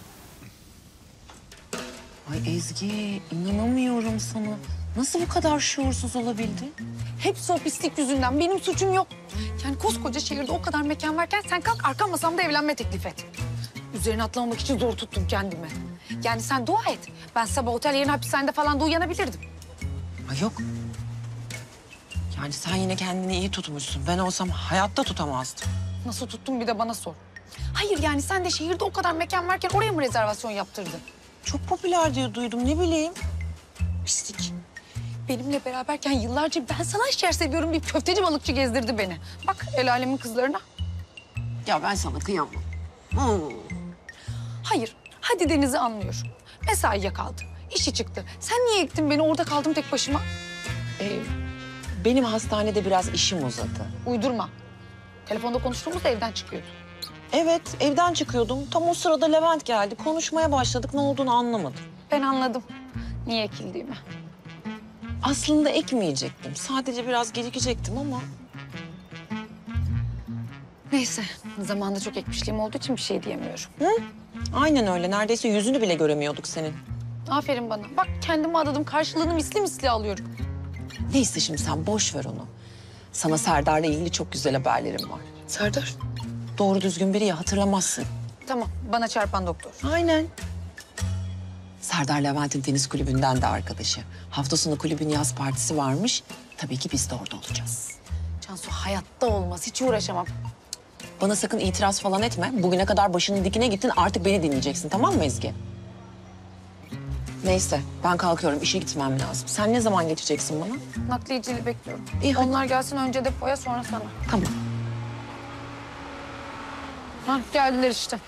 Ay Ezgi, inanamıyorum sana. Nasıl bu kadar şuursuz olabildin? Hepsi o pislik yüzünden. Benim suçum yok. Yani koskoca şehirde o kadar mekan varken sen kalk arka masamda evlenme teklif et. Üzerine atlamamak için zor tuttum kendimi. Yani sen dua et. Ben sabah otel yerine hapishanede falan da uyanabilirdim. Ay yok. Yani sen yine kendini iyi tutmuşsun. Ben olsam hayatta tutamazdım. Nasıl tuttum bir de bana sor. Hayır yani sen de şehirde o kadar mekan varken oraya mı rezervasyon yaptırdın? Çok popüler diye duydum, ne bileyim. Pislik. Benimle beraberken yıllarca ben sana şeker seviyorum deyip köfteci balıkçı gezdirdi beni. Bak el alemin kızlarına. Ya ben sana kıyamam. Hayır, hadi Deniz'i anlıyorum. Mesaiye kaldı, işi çıktı. Sen niye gittin beni, orada kaldım tek başıma? Benim hastanede biraz işim uzadı. Uydurma. Telefonda konuştuğumuzda evden çıkıyordu. Evet, evden çıkıyordum. Tam o sırada Levent geldi. Konuşmaya başladık, ne olduğunu anlamadım. Ben anladım niye ekildiğimi. Aslında ekmeyecektim. Sadece biraz gecikecektim ama... Neyse, zamanında çok ekmişliğim olduğu için bir şey diyemiyorum. Hı? Aynen öyle. Neredeyse yüzünü bile göremiyorduk senin. Aferin bana. Bak kendimi adadım, karşılığını misli misli alıyorum. Neyse şimdi sen boş ver onu. Sana Serdar'la ilgili çok güzel haberlerim var. Serdar? Doğru düzgün biri ya, hatırlamazsın. Tamam, bana çarpan doktor. Aynen. Serdar Levent'in tenis kulübünden de arkadaşı. Hafta sonu kulübün yaz partisi varmış. Tabii ki biz de orada olacağız. Cansu hayatta olmaz, hiç uğraşamam. Bana sakın itiraz falan etme. Bugüne kadar başının dikine gittin, artık beni dinleyeceksin, tamam mı Ezgi? Neyse, ben kalkıyorum. İşe gitmem lazım. Sen ne zaman geçeceksin bana? Nakliyeciliği bekliyorum. İyi, onlar gelsin önce depoya, sonra sana. Tamam. Ha, geldiler işte.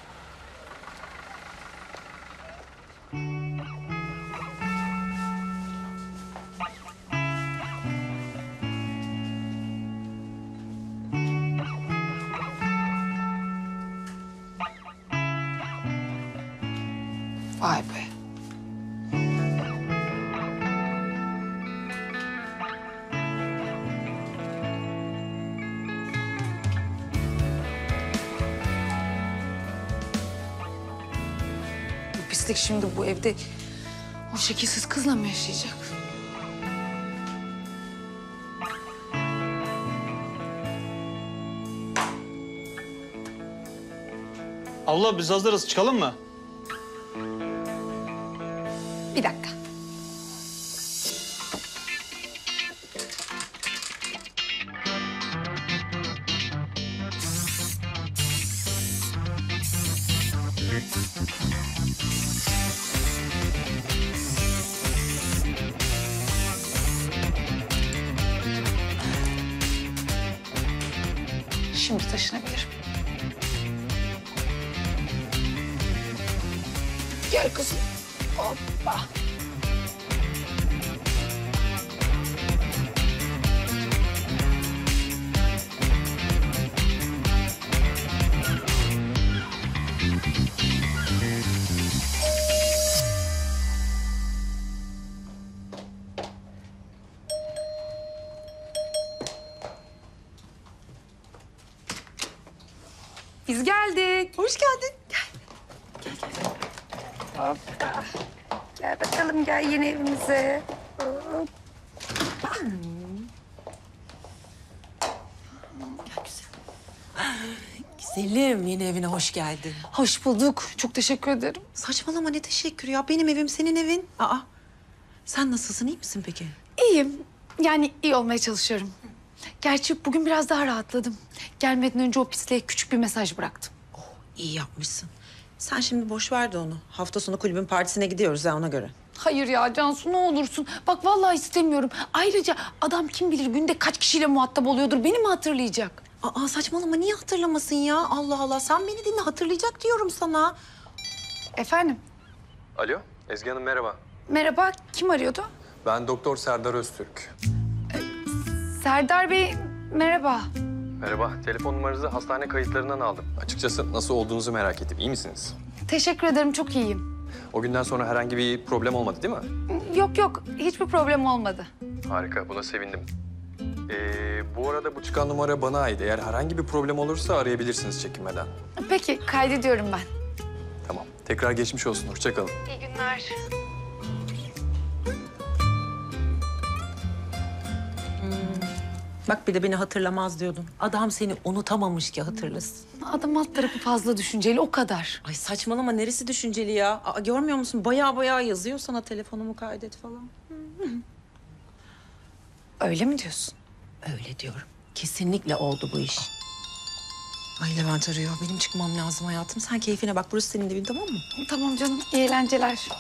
Vay be. Bu pislik şimdi bu evde o şekilsiz kızla mı yaşayacak? Abla biz hazırız. Çıkalım mı? Bir dakika. Şimdi taşınabilirim. Gel kızım. Hoppa. Biz geldik. Hoş geldin. Hoppa. Gel bakalım, gel yeni evimize. Güzelim, yeni evine hoş geldin. Hoş bulduk. Çok teşekkür ederim. Saçmalama, ne teşekkür ya? Benim evim, senin evin. Aa, sen nasılsın, iyi misin peki? İyiyim. Yani iyi olmaya çalışıyorum. Gerçi bugün biraz daha rahatladım. Gelmeden önce o pisliğe küçük bir mesaj bıraktım. Oh, iyi yapmışsın. Sen şimdi boş ver de onu. Hafta sonu kulübün partisine gidiyoruz ya, ona göre. Hayır ya Cansu, ne olursun. Bak vallahi istemiyorum. Ayrıca adam kim bilir günde kaç kişiyle muhatap oluyordur. Beni mi hatırlayacak? Aa, saçmalama, niye hatırlamasın ya? Allah Allah, sen beni dinle, hatırlayacak diyorum sana. Efendim? Alo, Ezgi Hanım merhaba. Merhaba, kim arıyordu? Ben Doktor Serdar Öztürk. Serdar Bey, merhaba. Merhaba, telefon numaranızı hastane kayıtlarından aldım. Açıkçası nasıl olduğunuzu merak ettim. İyi misiniz? Teşekkür ederim, çok iyiyim. O günden sonra herhangi bir problem olmadı değil mi? Yok, hiçbir problem olmadı. Harika, buna sevindim. Bu arada bu çıkan numara bana ait. Eğer herhangi bir problem olursa arayabilirsiniz çekinmeden. Peki, kaydediyorum ben. Tamam, tekrar geçmiş olsun. Hoşça kalın. İyi günler. Bak bir de beni hatırlamaz diyordun. Adam seni unutamamış ki hatırlasın. Adam alt tarafı fazla düşünceli, o kadar. Ay saçmalama, neresi düşünceli ya? Aa, görmüyor musun? Baya yazıyor sana, telefonumu kaydet falan. Öyle mi diyorsun? Öyle diyorum. Kesinlikle oldu bu iş. Ay Levent arıyor. Benim çıkmam lazım hayatım. Sen keyfine bak. Burası senin evin, tamam mı? Tamam canım, iyi eğlenceler.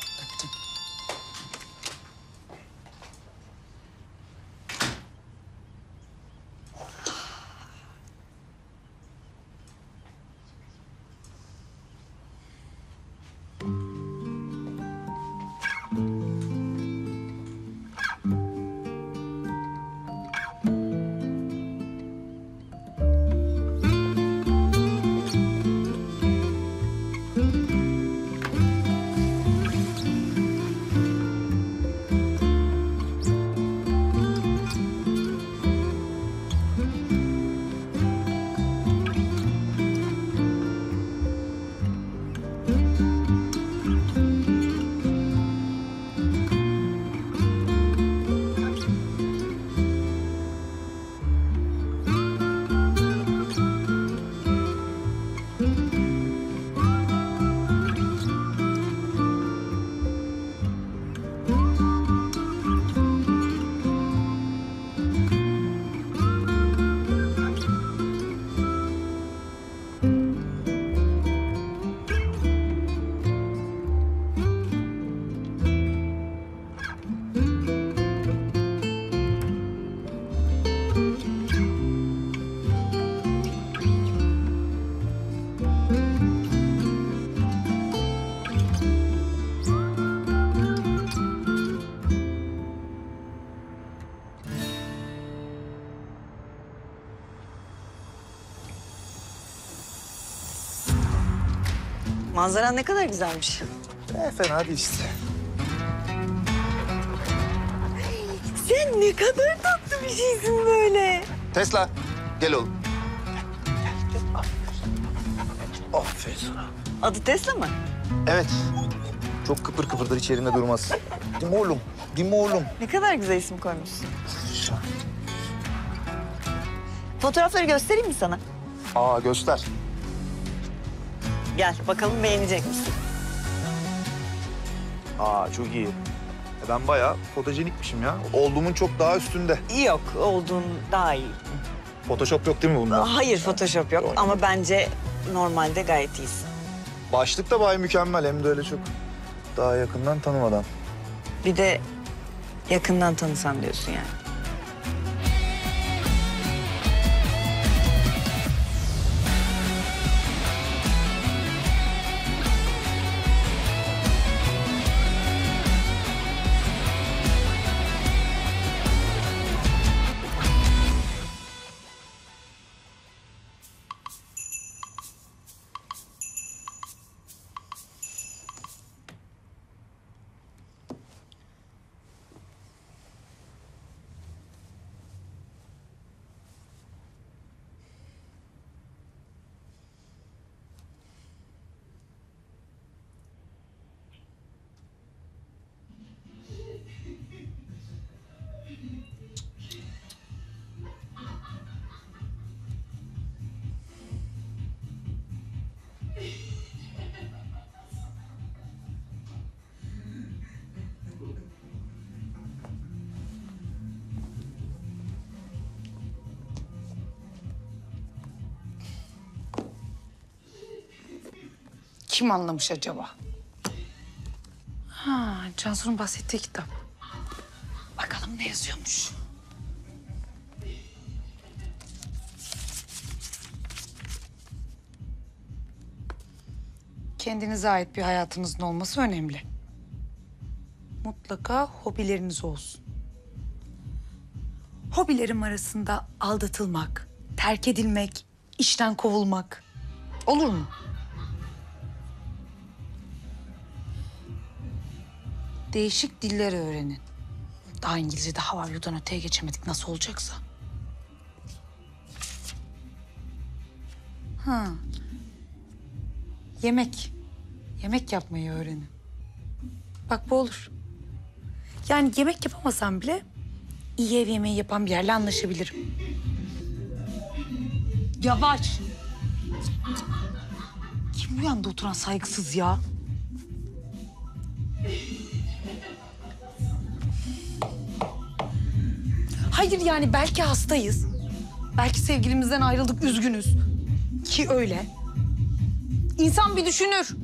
Manzara ne kadar güzelmiş. Fena değil işte. Sen ne kadar tatlı bir şeysin böyle. Tesla, gel oğlum. Aferin sana. Adı Tesla mı? Evet. Çok kıpır kıpırdır, hiç yerinde durmaz. Değil mi oğlum? Değil mi oğlum? Ne kadar güzel isim koymuşsun. Fotoğrafları göstereyim mi sana? Aa, göster. Gel bakalım beğenecek misin? Aa, çok iyi. Ben bayağı fotojenikmişim ya. Olduğumun çok daha üstünde. Yok, olduğun daha iyi. Photoshop yok değil mi bunda? Hayır, Photoshop yok ama bence normalde gayet iyisin. Başlık da bayağı mükemmel, hem de öyle çok daha yakından tanımadan. Bir de yakından tanısan diyorsun yani. Kim anlamış acaba? Ha, Cansu'nun bahsettiği kitap. Bakalım ne yazıyormuş. Kendinize ait bir hayatınızın olması önemli. Mutlaka hobileriniz olsun. Hobilerim arasında aldatılmak, terk edilmek, işten kovulmak olur mu? Değişik diller öğrenin. Daha İngilizce'de how are you'dan öteye geçemedik, nasıl olacaksa. Ha. Yemek. Yemek yapmayı öğrenin. Bak bu olur. Yani yemek yapamasam bile iyi ev yemeği yapan bir yerle anlaşabilirim. Yavaş. Kim bu yanda oturan saygısız ya? Hayır yani belki hastayız. Belki sevgilimizden ayrıldık, üzgünüz. Ki öyle. İnsan bir düşünür.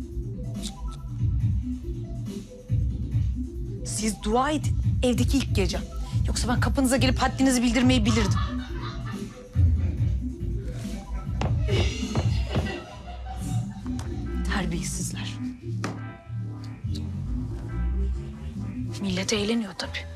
Siz dua edin. Evdeki ilk gece. Yoksa ben kapınıza gelip haddinizi bildirmeyi bilirdim. Terbiyesizler. Millet eğleniyor tabii.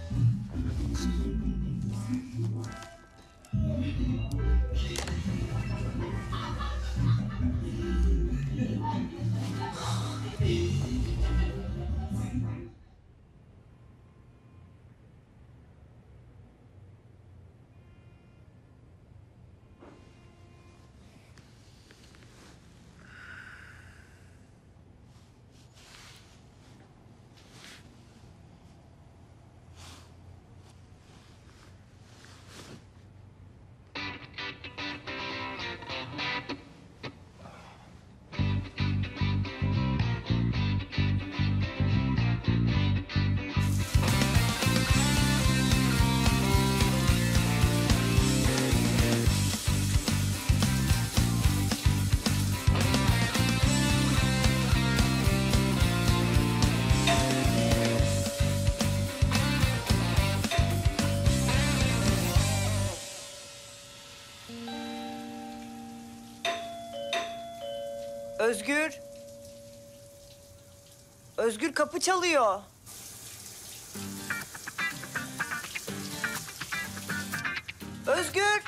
Özgür. Özgür, kapı çalıyor. Özgür.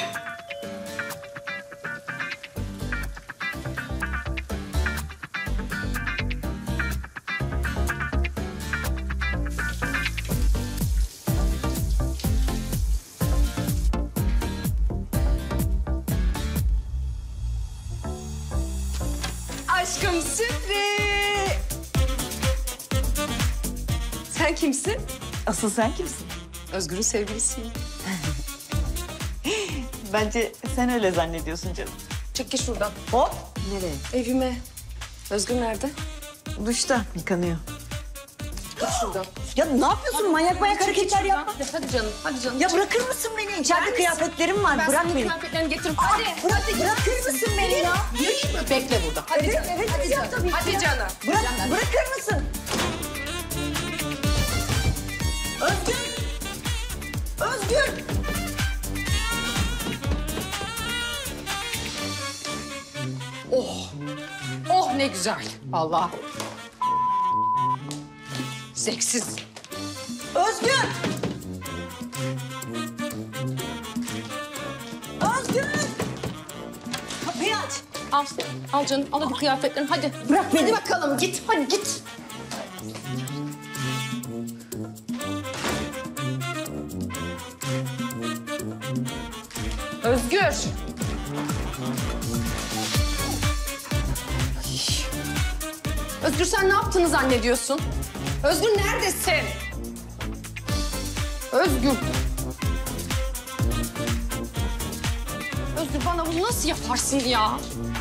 Aşkım sürpriz. Sen kimsin? Asıl sen kimsin? Özgür'ün sevgilisiyim. Bence sen öyle zannediyorsun canım. Çekil şuradan. Hop. Nereye? Evime. Özgür nerede? Duşta yıkanıyor. Git şuradan. Ya ne yapıyorsun? Manyak hareketler yapma. Hadi canım, hadi canım. Ya bırakır mısın beni? İçeride kıyafetlerim var. Ben Bırak senin beni. kıyafetlerini getirip hadi. Bırakır mısın beni ya? Bekle burada. Hadi Evet, canım. evet, Hadi evet, canım. tabii ki Hadi ya. canım. Bırakır mısın? Özgür! Özgür! Oh. Oh ne güzel. Vallahi. Zevksiz. Özgür! Özgür! Kapıyı aç. Al canım. Al hadi kıyafetlerini. Hadi. Bırak beni. Hadi bakalım. Git. Hadi git. Özgür. Özgür sen ne yaptığını zannediyorsun? Özgür neredesin? Özgür. Özgür bana bunu nasıl yaparsın ya?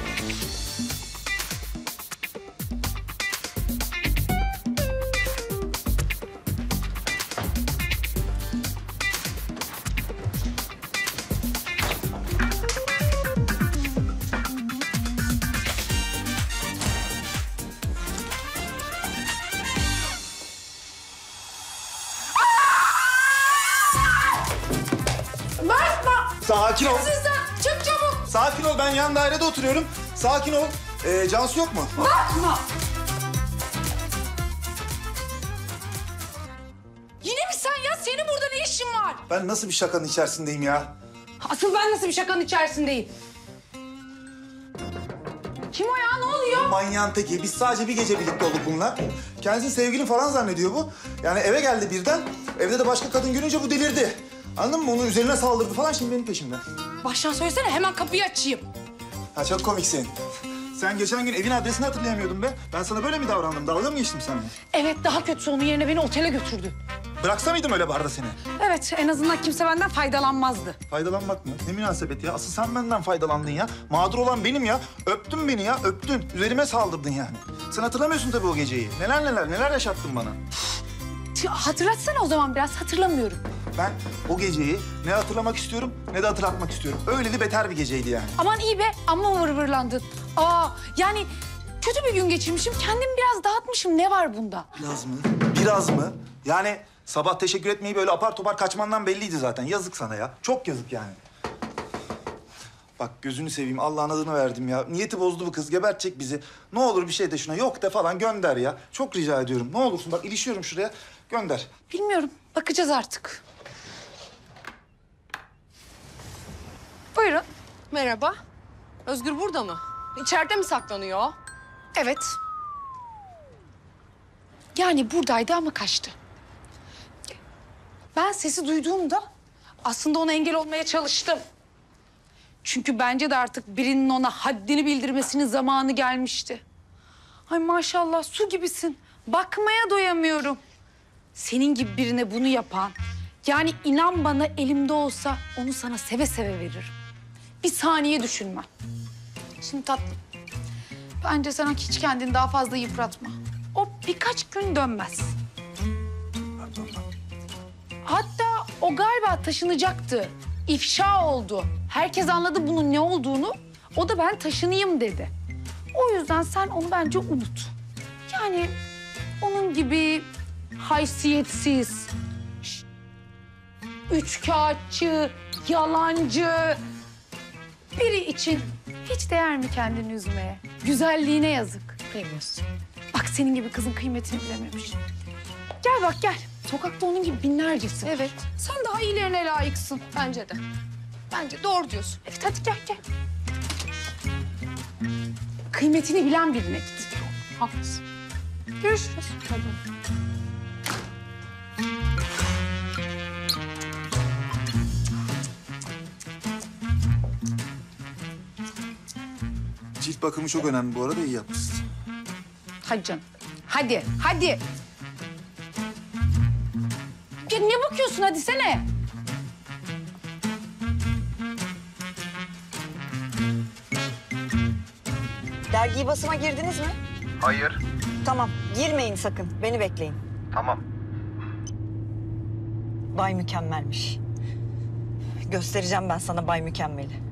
Sakin ol. Kimsin sen? Çık çabuk. Sakin ol. Ben yan dairede oturuyorum. Sakin ol. Cansu yok mu? Bakma. Yine mi sen ya? Senin burada ne işin var? Ben nasıl bir şakanın içerisindeyim ya? Asıl ben nasıl bir şakanın içerisindeyim? Kim o ya? Ne oluyor? Manyağın teki. Biz sadece bir gece birlikte olduk bununla. Kendisini sevgilin falan zannediyor bu. Yani eve geldi birden. Evde de başka kadın görünce bu delirdi. Anladın mı? Onun üzerine saldırdı falan. Şimdi benim peşimden. Baştan söylesene hemen kapıyı açayım. Ha çok komiksin. Sen geçen gün evin adresini hatırlayamıyordun be. Ben sana böyle mi davrandım? Dalga mı geçtim seninle? Evet daha kötüsü onun yerine beni otele götürdü. Bıraksa mıydım öyle barda seni? Evet, en azından kimse benden faydalanmazdı. Faydalanmak mı? Ne münasebet ya? Asıl sen benden faydalandın ya. Mağdur olan benim ya. Öptün beni ya, öptün. Üzerime saldırdın yani. Sen hatırlamıyorsun tabii o geceyi. Neler yaşattın bana. Hatırlatsana o zaman biraz, hatırlamıyorum. Ben o geceyi ne hatırlamak istiyorum ne de hatırlatmak istiyorum. Öyleli beter bir geceydi yani. Aman iyi be, amma vırvırlandın. Yani kötü bir gün geçirmişim, kendimi biraz dağıtmışım. Ne var bunda? Biraz mı? Biraz mı? Yani sabah teşekkür etmeyi böyle apar topar kaçmandan belliydi zaten. Yazık sana ya. Çok yazık yani. Bak gözünü seveyim, Allah'ın adını verdim ya. Niyeti bozdu bu kız, gebertecek bizi. Ne olur bir şey de şuna yok de falan gönder ya. Çok rica ediyorum. Ne olursun bak ilişiyorum şuraya. Gönder. Bilmiyorum, bakacağız artık. Buyurun. Merhaba. Özgür burada mı? İçeride mi saklanıyor? Evet. Yani buradaydı ama kaçtı. Ben sesi duyduğumda aslında ona engel olmaya çalıştım. Çünkü bence de artık birinin ona haddini bildirmesinin zamanı gelmişti. Ay maşallah su gibisin. Bakmaya doyamıyorum. Senin gibi birine bunu yapan, yani inan bana elimde olsa onu sana seve seve veririm. Bir saniye düşünmem. Şimdi tatlım, bence sen hiç kendini daha fazla yıpratma. O birkaç gün dönmez. Hatta o galiba taşınacaktı. İfşa oldu. Herkes anladı bunun ne olduğunu. O da ben taşınayım dedi. O yüzden sen onu bence unut. Yani onun gibi haysiyetsiz, üçkağıtçı, yalancı biri için hiç değer mi kendini üzmeye? Güzelliğine yazık. Kıymet. Bak senin gibi kızın kıymetini bilememiş. Gel bak gel. Sokakta onun gibi binlercesin. Evet. Sen daha iyilerine layıksın bence de. Bence doğru diyorsun. Evet hadi gel gel. Kıymetini bilen birine git. Haklısın. Görüşürüz. Tabii. Cilt bakımı çok önemli bu arada, iyi yapmışsın. Hadi canım. Hadi, hadi. Ya ne bakıyorsun hadi sene? Dergiyi basıma girdiniz mi? Hayır. Tamam, girmeyin sakın. Beni bekleyin. Tamam. Bay Mükemmel'miş. Göstereceğim ben sana Bay Mükemmel'i.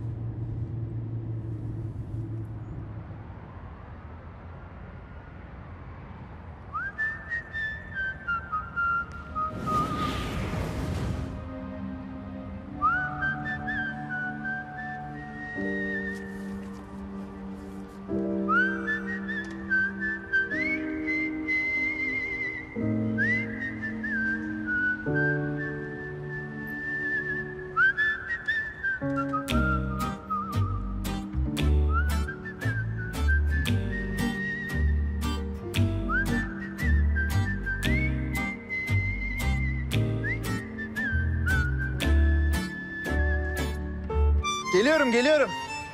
Geliyorum.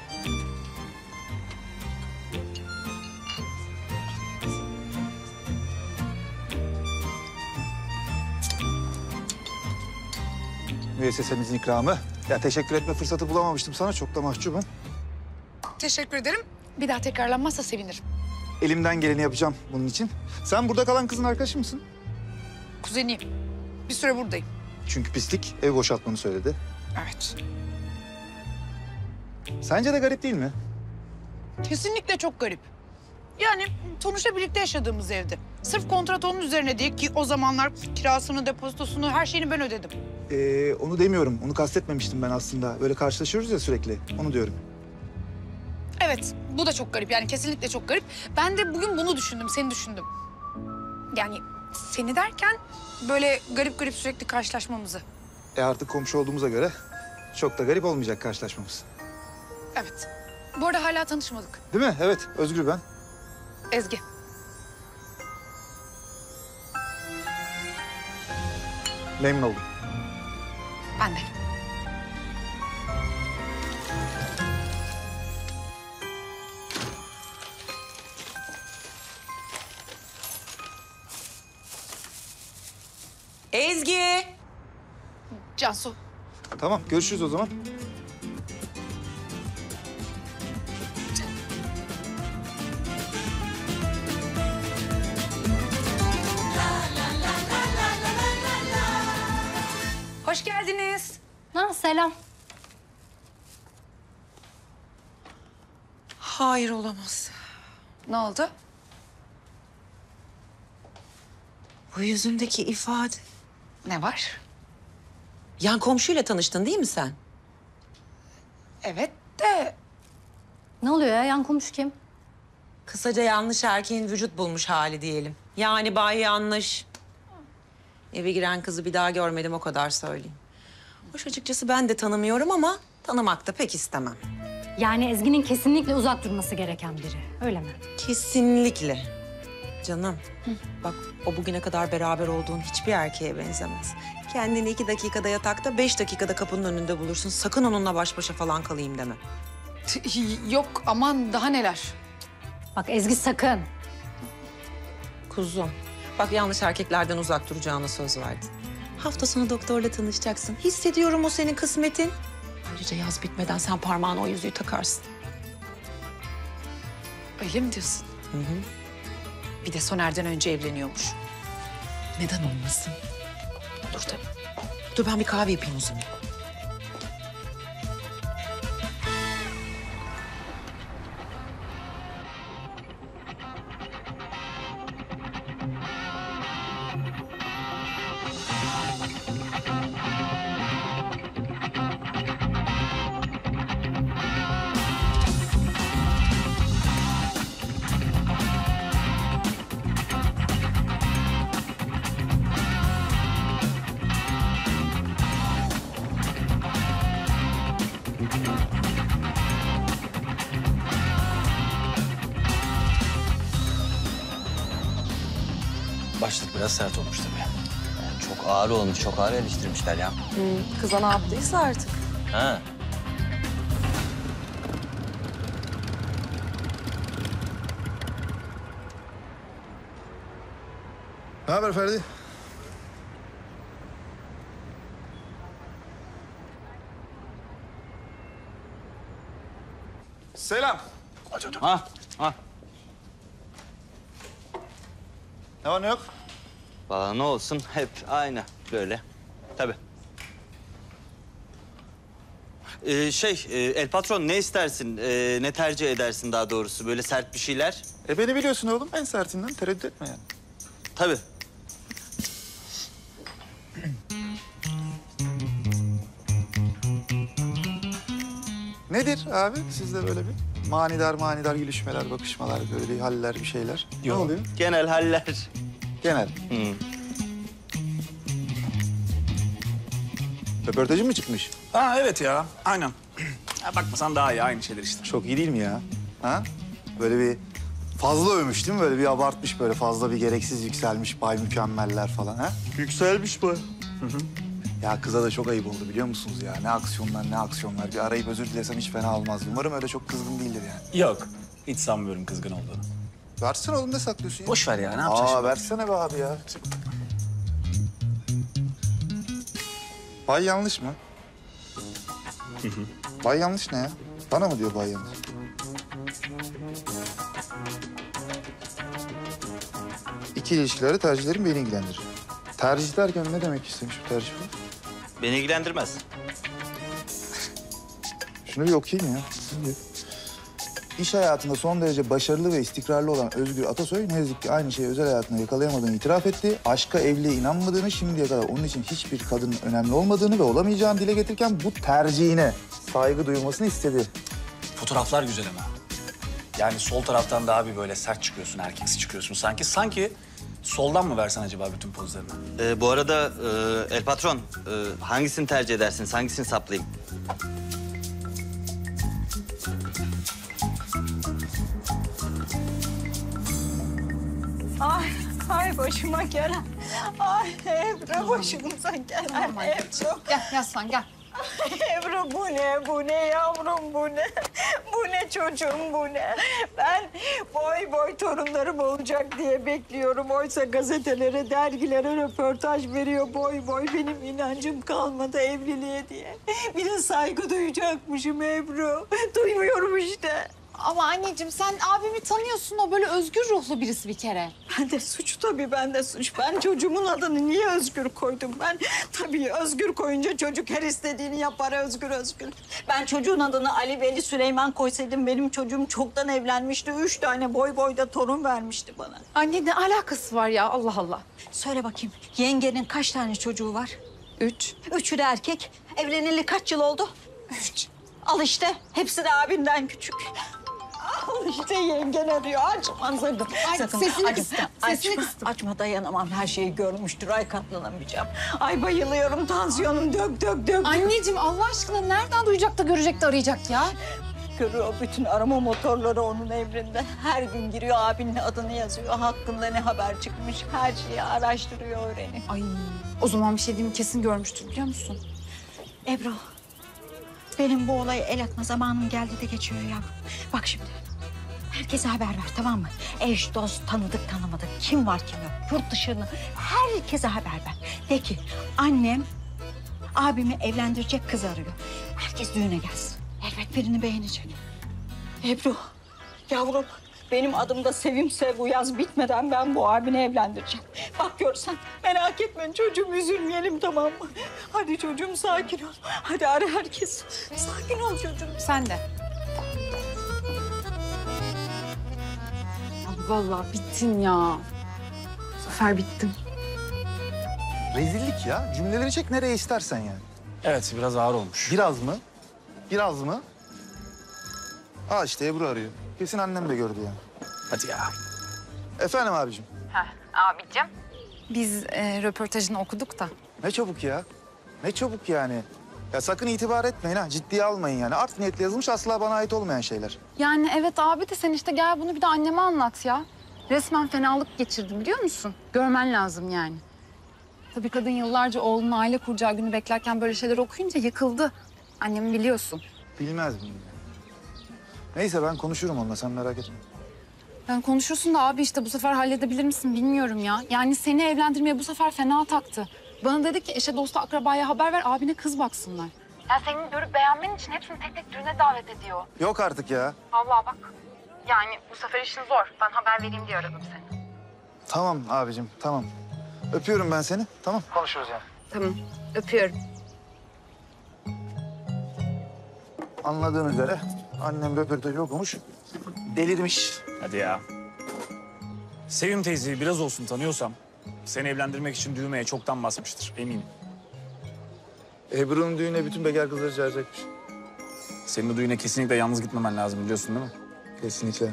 Müessesemizin ikramı. Ya teşekkür etme fırsatı bulamamıştım sana. Çok da mahcubum. Teşekkür ederim. Bir daha tekrarlanmazsa sevinirim. Elimden geleni yapacağım bunun için. Sen burada kalan kızın arkadaşı mısın? Kuzeniyim. Bir süre buradayım. Çünkü pislik ev boşaltmanı söyledi. Evet. Sence de garip değil mi? Kesinlikle çok garip. Yani sonuçta birlikte yaşadığımız evde. Sırf kontrat onun üzerine diye ki o zamanlar kirasını, depozitosunu, her şeyini ben ödedim. Onu demiyorum. Onu kastetmemiştim ben aslında. Böyle karşılaşıyoruz ya sürekli. Onu diyorum. Evet, bu da çok garip. Yani kesinlikle çok garip. Ben de bugün bunu düşündüm, seni düşündüm. Yani seni derken böyle garip garip sürekli karşılaşmamızı. Artık komşu olduğumuza göre çok da garip olmayacak karşılaşmamız. Evet. Bu arada hala tanışmadık. Değil mi? Evet. Özgür ben. Ezgi. Memnun oldum. Ben de. Ezgi! Cansu. Tamam, görüşürüz o zaman. Hoş geldiniz. Ha, selam. Hayır, olamaz. Ne oldu? Bu yüzündeki ifade. Ne var? Yan komşuyla tanıştın değil mi sen? Evet de... Ne oluyor ya? Yan komşu kim? Kısaca yanlış erkeğin vücut bulmuş hali diyelim. Yani bay yanlış. Eve giren kızı bir daha görmedim, o kadar söyleyeyim. Hoş, açıkçası ben de tanımıyorum ama tanımak da pek istemem. Yani Ezgi'nin kesinlikle uzak durması gereken biri. Öyle mi? Kesinlikle. Canım, bak o bugüne kadar beraber olduğun hiçbir erkeğe benzemez. Kendini 2 dakikada yatakta, 5 dakikada kapının önünde bulursun. Sakın onunla baş başa falan kalayım deme. Yok aman daha neler. Bak Ezgi sakın. Kuzum, bak yanlış erkeklerden uzak duracağına söz verdin. Hafta sonu doktorla tanışacaksın. Hissediyorum o senin kısmetin. Ayrıca yaz bitmeden sen parmağına o yüzüğü takarsın. Öyle mi diyorsun? Hı hı. Bir de Soner'den önce evleniyormuş. Neden olmasın? Dur tabii. Dur ben bir kahve yapayım o zaman. Başlık biraz sert olmuş tabii. Yani çok ağır olmuş, çok ağır eleştirmişler ya. Kıza ne yaptıysa artık. Ha. Ne haber Ferdi? Selam. Ha, ha. Ne var ne yok? Vallahi ne olsun, hep aynı böyle. Tabii. El patron ne istersin, ne tercih edersin daha doğrusu? Böyle sert bir şeyler? Beni biliyorsun oğlum, en sertinden tereddüt etme yani. Tabii. Nedir abi sizde böyle bir manidar gülüşmeler, bakışmalar, böyle bir haller, bir şeyler? Yok. Ne oluyor? Genel haller. Genel. Hı. Röportajın mı çıkmış? Ha evet ya, aynen. Ya bakmasan daha iyi, aynı şeyler işte. Çok iyi değil mi ya? Ha? Böyle bir fazla övmüş değil mi? Böyle bir abartmış, böyle fazla bir gereksiz yükselmiş, bay mükemmeller falan ha? Yükselmiş bu. Hı hı. Ya kıza da çok ayıp oldu biliyor musunuz ya? Ne aksiyonlar. Bir arayıp özür dilesem hiç fena olmaz. Umarım öyle çok kızgın değildir yani. Yok, hiç sanmıyorum kızgın olduğunu. Versene oğlum, ne saklıyorsun ya? Boş ver ya, ne yapacaksın şimdi? Versene be abi ya. Bay yanlış mı? Bay yanlış ne ya? Bana mı diyor bay yanlış? İkili ilişkileri tercihlerim beni ilgilendirir. Tercih derken ne demek istemiş bu tercih? Beni ilgilendirmez. Şunu bir okuyayım ya. İş hayatında son derece başarılı ve istikrarlı olan Özgür Atasoy ne yazık ki aynı şeyi özel hayatında yakalayamadığını itiraf etti. Aşka, evliliğe inanmadığını, şimdiye kadar onun için hiçbir kadının önemli olmadığını ve olamayacağını dile getirirken bu tercihine saygı duyulmasını istedi. Fotoğraflar güzel ama. Yani sol taraftan daha bir böyle sert çıkıyorsun, erkeksi çıkıyorsun sanki. Sanki soldan mı versen acaba bütün pozlarını? Bu arada El Patron, hangisini tercih edersiniz? Hangisini saplayayım? Ay başıma gelen. Ay Ebru başımıza gelen Ebru. Gel yaslan gel. Ebru bu ne yavrum bu ne? Bu ne çocuğum bu ne? Ben boy torunlarım olacak diye bekliyorum. Oysa gazetelere, dergilere röportaj veriyor boy benim inancım kalmadı evliliğe diye. Bir de saygı duyacakmışım Ebru. Duymuyorum işte. Ama anneciğim sen abimi tanıyorsun. O böyle özgür ruhlu birisi bir kere. Ben de suç tabii, ben de suç. Ben çocuğumun adını niye Özgür koydum? Ben tabii Özgür koyunca çocuk her istediğini yapar Özgür. Ben çocuğun adını Ali Veli Süleyman koysaydım benim çocuğum çoktan evlenmişti. 3 tane boyda torun vermişti bana. Anne ne alakası var ya Allah Allah. Söyle bakayım yengenin kaç tane çocuğu var? 3. 3'ü de erkek. Evleneli kaç yıl oldu? 3. Al işte hepsi de abinden küçük. Al işte yengen arıyor. Açma sakın. Ay, sesini kıstım. Açma dayanamam. Her şeyi görmüştür. Ay katlanamayacağım. Ay bayılıyorum. Tansiyonum dök. Anneciğim Allah aşkına nereden duyacak da görecek de arayacak ya? Görüyor bütün arama motorları onun emrinde. Her gün giriyor abinin adını yazıyor. Hakkında ne haber çıkmış her şeyi araştırıyor öğreniyor. Ay o zaman bir şey diyeyim kesin görmüştür biliyor musun? Ebru benim bu olaya el atma zamanım geldi de geçiyor yavrum. Bak şimdi herkese haber ver tamam mı? Eş, dost, tanıdık, tanımadık. Kim var kim yok. Yurt dışını herkese haber ver. De ki annem abimi evlendirecek kız arıyor. Herkes düğüne gelsin. Elbet birini beğenecek. Ebru yavrum benim adım da Sevimse bu yaz bitmeden ben bu abini evlendireceğim. Bak görsen merak etme çocuğum üzülmeyelim tamam mı? Hadi çocuğum sakin ol. Hadi ara herkes. Sakin ol çocuğum. Sen de. Vallahi bittin ya. Bu sefer bittim. Rezillik ya. Cümleleri çek nereye istersen yani. Evet, biraz ağır olmuş. Biraz mı? Biraz mı? Ha işte Ebru arıyor. Kesin annem de gördü yani. Hadi ya. Efendim abicim. Abicim. Biz röportajını okuduk da. Ne çabuk ya. Ne çabuk yani. Ya sakın itibar etmeyin ha. Ciddiye almayın yani. Art niyetle yazılmış asla bana ait olmayan şeyler. Yani evet abi de sen işte gel bunu bir de anneme anlat ya. Resmen fenalık geçirdim biliyor musun? Görmen lazım yani. Tabii kadın yıllarca oğlunun aile kuracağı günü beklerken böyle şeyler okuyunca yıkıldı. Annemi biliyorsun. Bilmez miyim? Neyse ben konuşurum onunla sen merak etme. Ben konuşursun da abi işte bu sefer halledebilir misin bilmiyorum ya. Yani seni evlendirmeye bu sefer fena taktı. Bana dedi ki eşe dosta akrabaya haber ver abine kız baksınlar. Ya senin görüp beğenmen için hepsini tek tek düğüne davet ediyor. Yok artık ya. Vallahi bak. Yani bu sefer işin zor. Ben haber vereyim diye aradım seni. Tamam abicim tamam. Öpüyorum ben seni. Tamam. Konuşuruz yani. Tamam. Öpüyorum. Anladığın üzere annem röportajı okumuş. Delirmiş. Hadi ya. Sevim teyzeyi biraz olsun tanıyorsam seni evlendirmek için düğmeye çoktan basmıştır eminim. Ebru'nun düğüne bütün bekar kızları çağıracakmış. Senin o düğüne kesinlikle yalnız gitmemen lazım biliyorsun değil mi? Kesinlikle.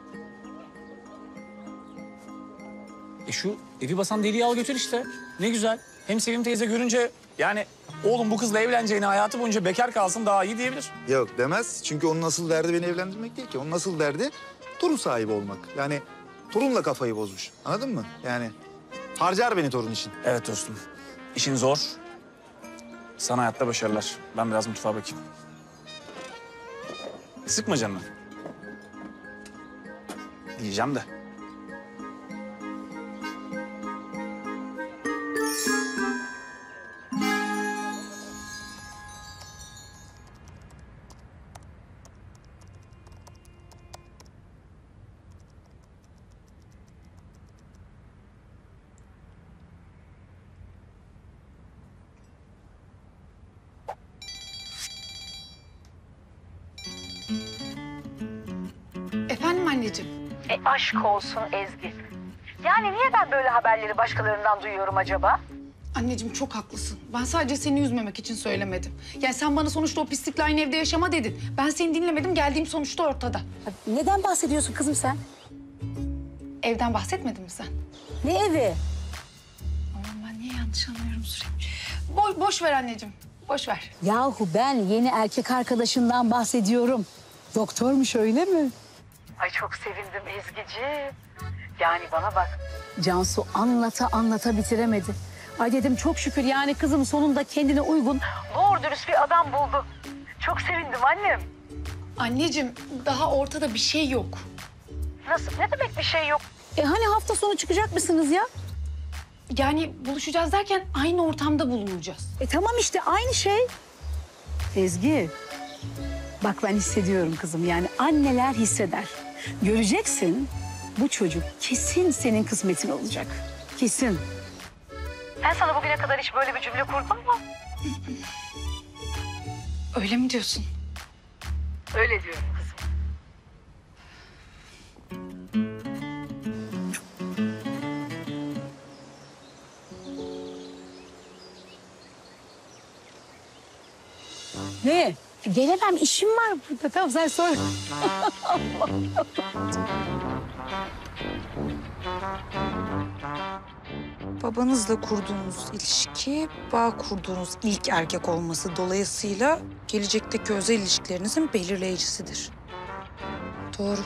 Şu evi basan deliği al götür işte. Ne güzel. Hem Sevim teyze görünce yani oğlum bu kızla evleneceğine hayatı boyunca bekar kalsın daha iyi diyebilir. Yok demez. Çünkü onun asıl derdi beni evlendirmek değil ki. Onun asıl derdi torun sahibi olmak. Yani torunla kafayı bozmuş. Anladın mı? Yani harcar beni torun için. Evet dostum. İşin zor. Sana hayatta başarılar. Ben biraz mutfağa bakayım. Sıkma canını. Diyeceğim de. Efendim anneciğim? Aşk olsun Ezgi. Yani niye ben böyle haberleri başkalarından duyuyorum acaba? Anneciğim çok haklısın. Ben sadece seni üzmemek için söylemedim. Yani sen bana sonuçta o pislikle aynı evde yaşama dedin. Ben seni dinlemedim, geldiğim sonuçta ortada. Neden bahsediyorsun kızım sen? Evden bahsetmedin mi sen? Ne evi? Aman ben niye yanlış anlıyorum sürekli? Boş ver anneciğim, boş ver. Yahu ben yeni erkek arkadaşından bahsediyorum. Doktormuş öyle mi? Ay çok sevindim Ezgi'ciğim. Yani bana bak. Cansu anlata bitiremedi. Ay dedim çok şükür yani kızım sonunda kendine uygun doğru dürüst bir adam buldu. Çok sevindim annem. Anneciğim daha ortada bir şey yok. Nasıl? Ne demek bir şey yok? Hani hafta sonu çıkacak mısınız ya? Yani buluşacağız derken aynı ortamda bulunacağız. Tamam işte aynı şey. Ezgi, bak ben hissediyorum kızım. Yani anneler hisseder. Göreceksin bu çocuk kesin senin kısmetin olacak. Kesin. Ben sana bugüne kadar hiç böyle bir cümle kurdum mu? Öyle mi diyorsun? Öyle diyorum kızım. Ne? Gelemem, işim var burada. Tamam sen sor. Babanızla kurduğunuz ilişki, bağ kurduğunuz ilk erkek olması dolayısıyla gelecekteki özel ilişkilerinizin belirleyicisidir. Doğru.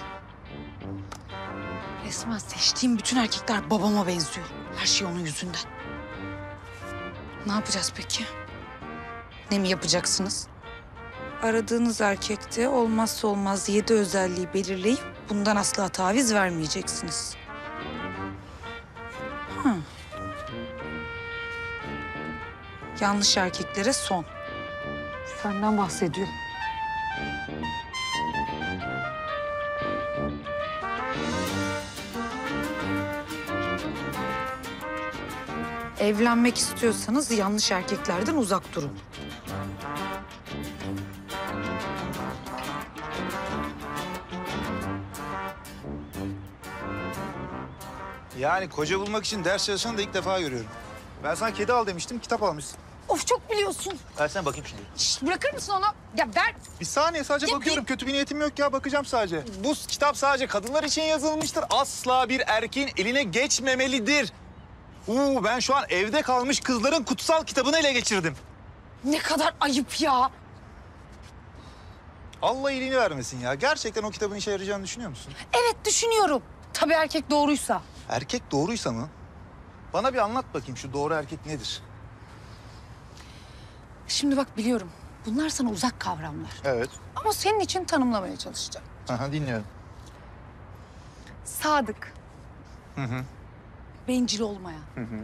Resmen seçtiğim bütün erkekler babama benziyor. Her şey onun yüzünden. Ne yapacağız peki? Ne mi yapacaksınız? Aradığınız erkekte olmazsa olmaz 7 özelliği belirleyip bundan asla taviz vermeyeceksiniz. Yanlış erkeklere son. Senden bahsediyor. Evlenmek istiyorsanız yanlış erkeklerden uzak durun. Yani koca bulmak için ders çalışanı da ilk defa görüyorum. Ben sana kedi al demiştim, kitap almışsın. Of çok biliyorsun. Versene bakayım şimdi. Şişt, bırakır mısın onu? Ya ver. Bir saniye sadece bakıyorum. Kötü bir niyetim yok ya. Bakacağım sadece. Bu kitap sadece kadınlar için yazılmıştır. Asla bir erkeğin eline geçmemelidir. Ben şu an evde kalmış kızların kutsal kitabını ele geçirdim. Ne kadar ayıp ya. Allah iyiliğini vermesin ya. Gerçekten o kitabın işe yarayacağını düşünüyor musun? Evet düşünüyorum. Tabii erkek doğruysa. Erkek doğruysa mı? Bana bir anlat bakayım şu doğru erkek nedir? Şimdi bak biliyorum. Bunlar sana uzak kavramlar. Evet. Ama senin için tanımlamaya çalışacağım. Aha, dinliyorum. Sadık, Hı hı. bencil olmayan, Hı hı.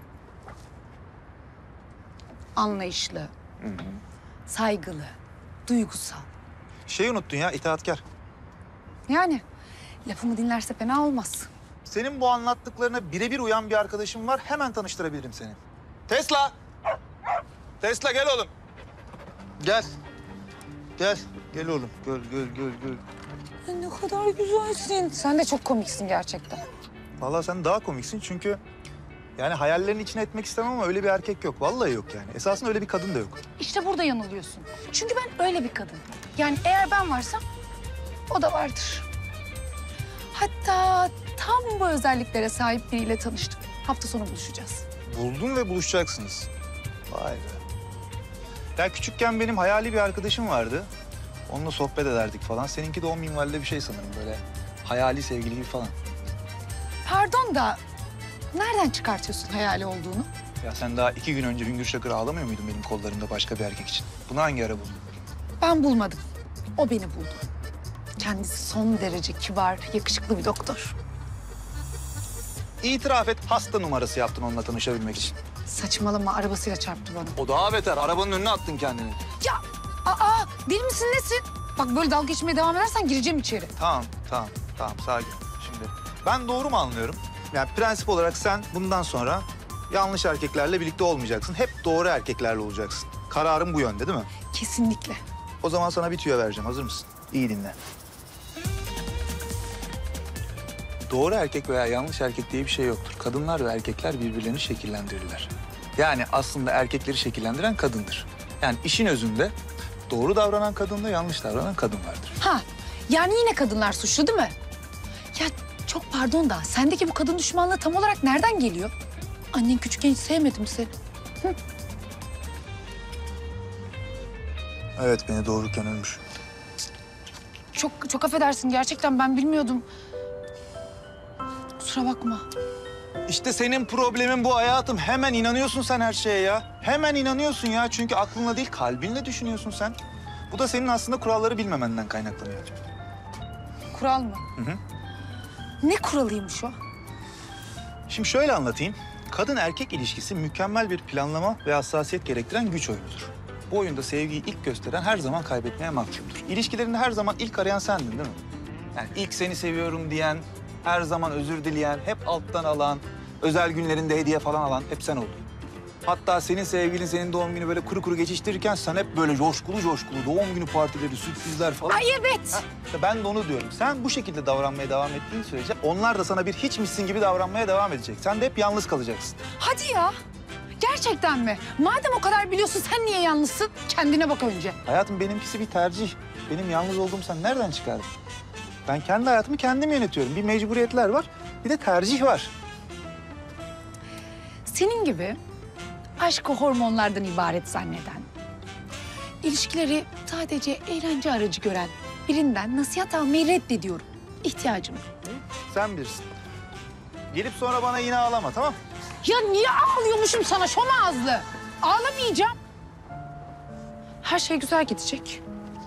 anlayışlı, Hı hı. saygılı, duygusal. Şeyi unuttun ya, itaatkar. Yani lafımı dinlerse fena olmaz. Senin bu anlattıklarına birebir uyan bir arkadaşım var. Hemen tanıştırabilirim seni. Tesla! Tesla gel oğlum. Gel. Gel. Gel oğlum. Gel. Ne kadar güzelsin. Sen de çok komiksin gerçekten. Vallahi sen daha komiksin çünkü... Yani hayallerin içine etmek istemem ama öyle bir erkek yok. Vallahi yok yani. Esasında öyle bir kadın da yok. İşte burada yanılıyorsun. Çünkü ben öyle bir kadın. Yani eğer ben varsam o da vardır. Hatta tam bu özelliklere sahip biriyle tanıştım. Hafta sonu buluşacağız. Buldun ve buluşacaksınız. Vay be. Ya küçükken benim hayali bir arkadaşım vardı. Onunla sohbet ederdik falan. Seninki de 10 minvalde bir şey sanırım böyle. Hayali sevgili gibi falan. Pardon da nereden çıkartıyorsun hayali olduğunu? Ya sen daha 2 gün önce Hüngür Şakır ağlamıyor muydun benim kollarımda başka bir erkek için? Bunu hangi ara buldun? Ben bulmadım. O beni buldu. Kendisi son derece kibar, yakışıklı bir doktor. İtiraf et, hasta numarası yaptın onunla tanışabilmek için. Saçmalama, arabasıyla çarptı bana. O daha beter. Arabanın önüne attın kendini. Ya, deli misin nesin? Bak böyle dalga geçmeye devam edersen gireceğim içeri. Tamam. Sakin. Şimdi ben doğru mu anlıyorum? Yani prensip olarak sen bundan sonra yanlış erkeklerle birlikte olmayacaksın. Hep doğru erkeklerle olacaksın. Kararın bu yönde değil mi? Kesinlikle. O zaman sana bir tüyo vereceğim. Hazır mısın? İyi dinle. Doğru erkek veya yanlış erkek diye bir şey yoktur. Kadınlar ve erkekler birbirlerini şekillendirirler. Yani aslında erkekleri şekillendiren kadındır. Yani işin özünde doğru davranan kadınla yanlış davranan kadın vardır. Yani yine kadınlar suçlu değil mi? Ya çok pardon da sendeki bu kadın düşmanlığı tam olarak nereden geliyor? Annen küçükken hiç sevmedi mi seni? Evet, beni doğururken ölmüş. Çok affedersin gerçekten ben bilmiyordum. Kusura bakma. İşte senin problemin bu hayatım. Hemen inanıyorsun sen her şeye ya. Hemen inanıyorsun ya. Çünkü aklınla değil kalbinle düşünüyorsun sen. Bu da senin aslında kuralları bilmemenden kaynaklanıyor. Kural mı? Hı hı. Ne kuralıymış o? Şimdi şöyle anlatayım. Kadın erkek ilişkisi mükemmel bir planlama ve hassasiyet gerektiren güç oyunudur. Bu oyunda sevgiyi ilk gösteren her zaman kaybetmeye mahkumdur. İlişkilerinde her zaman ilk arayan sendin değil mi? Yani ilk seni seviyorum diyen, her zaman özür dileyen, hep alttan alan, özel günlerinde hediye falan alan hep sen oldun. Hatta senin sevgilin senin doğum günü böyle kuru kuru geçiştirirken sen hep böyle coşkulu doğum günü partileri, sürprizler falan. Ay evet. Ha, işte ben de onu diyorum. Sen bu şekilde davranmaya devam ettiğin sürece onlar da sana bir hiçmişsin gibi davranmaya devam edecek. Sen de hep yalnız kalacaksın. Hadi ya. Gerçekten mi? Madem o kadar biliyorsun sen niye yalnızsın? Kendine bak önce. Hayatım benimkisi bir tercih. Benim yalnız olduğumu sen nereden çıkardın? Ben kendi hayatımı kendim yönetiyorum. Bir mecburiyetler var, bir de tercih var. Senin gibi aşkı hormonlardan ibaret zanneden, ilişkileri sadece eğlence aracı gören birinden nasihat almayı reddediyorum. İhtiyacım yok. Sen bilirsin. Gelip sonra bana yine ağlama, tamam? Ya niye ağlıyormuşum sana şom ağızlı? Ağlamayacağım. Her şey güzel gidecek.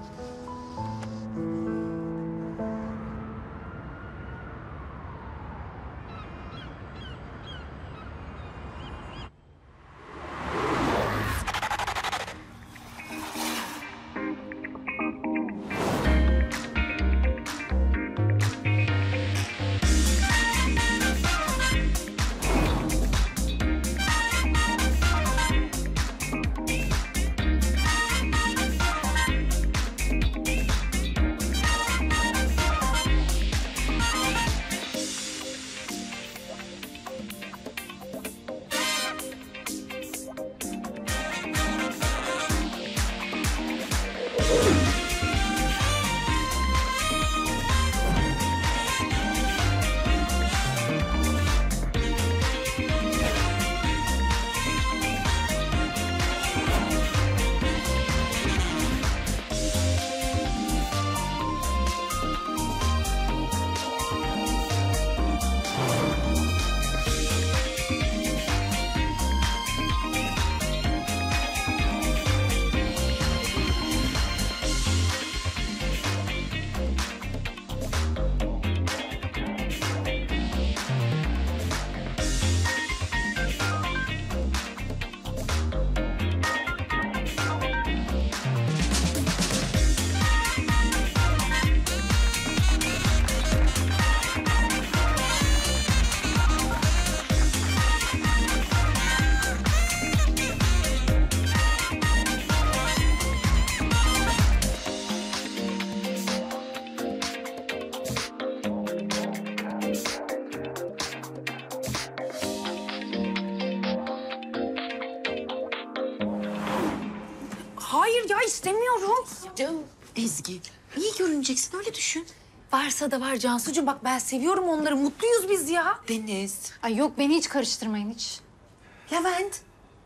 Hayır ya istemiyorum. Canım Ezgi, iyi görüneceksin öyle düşün. Varsa da var Cansucuğum. Bak ben seviyorum onları. Mutluyuz biz ya. Deniz. Ay yok beni hiç karıştırmayın hiç. Levent.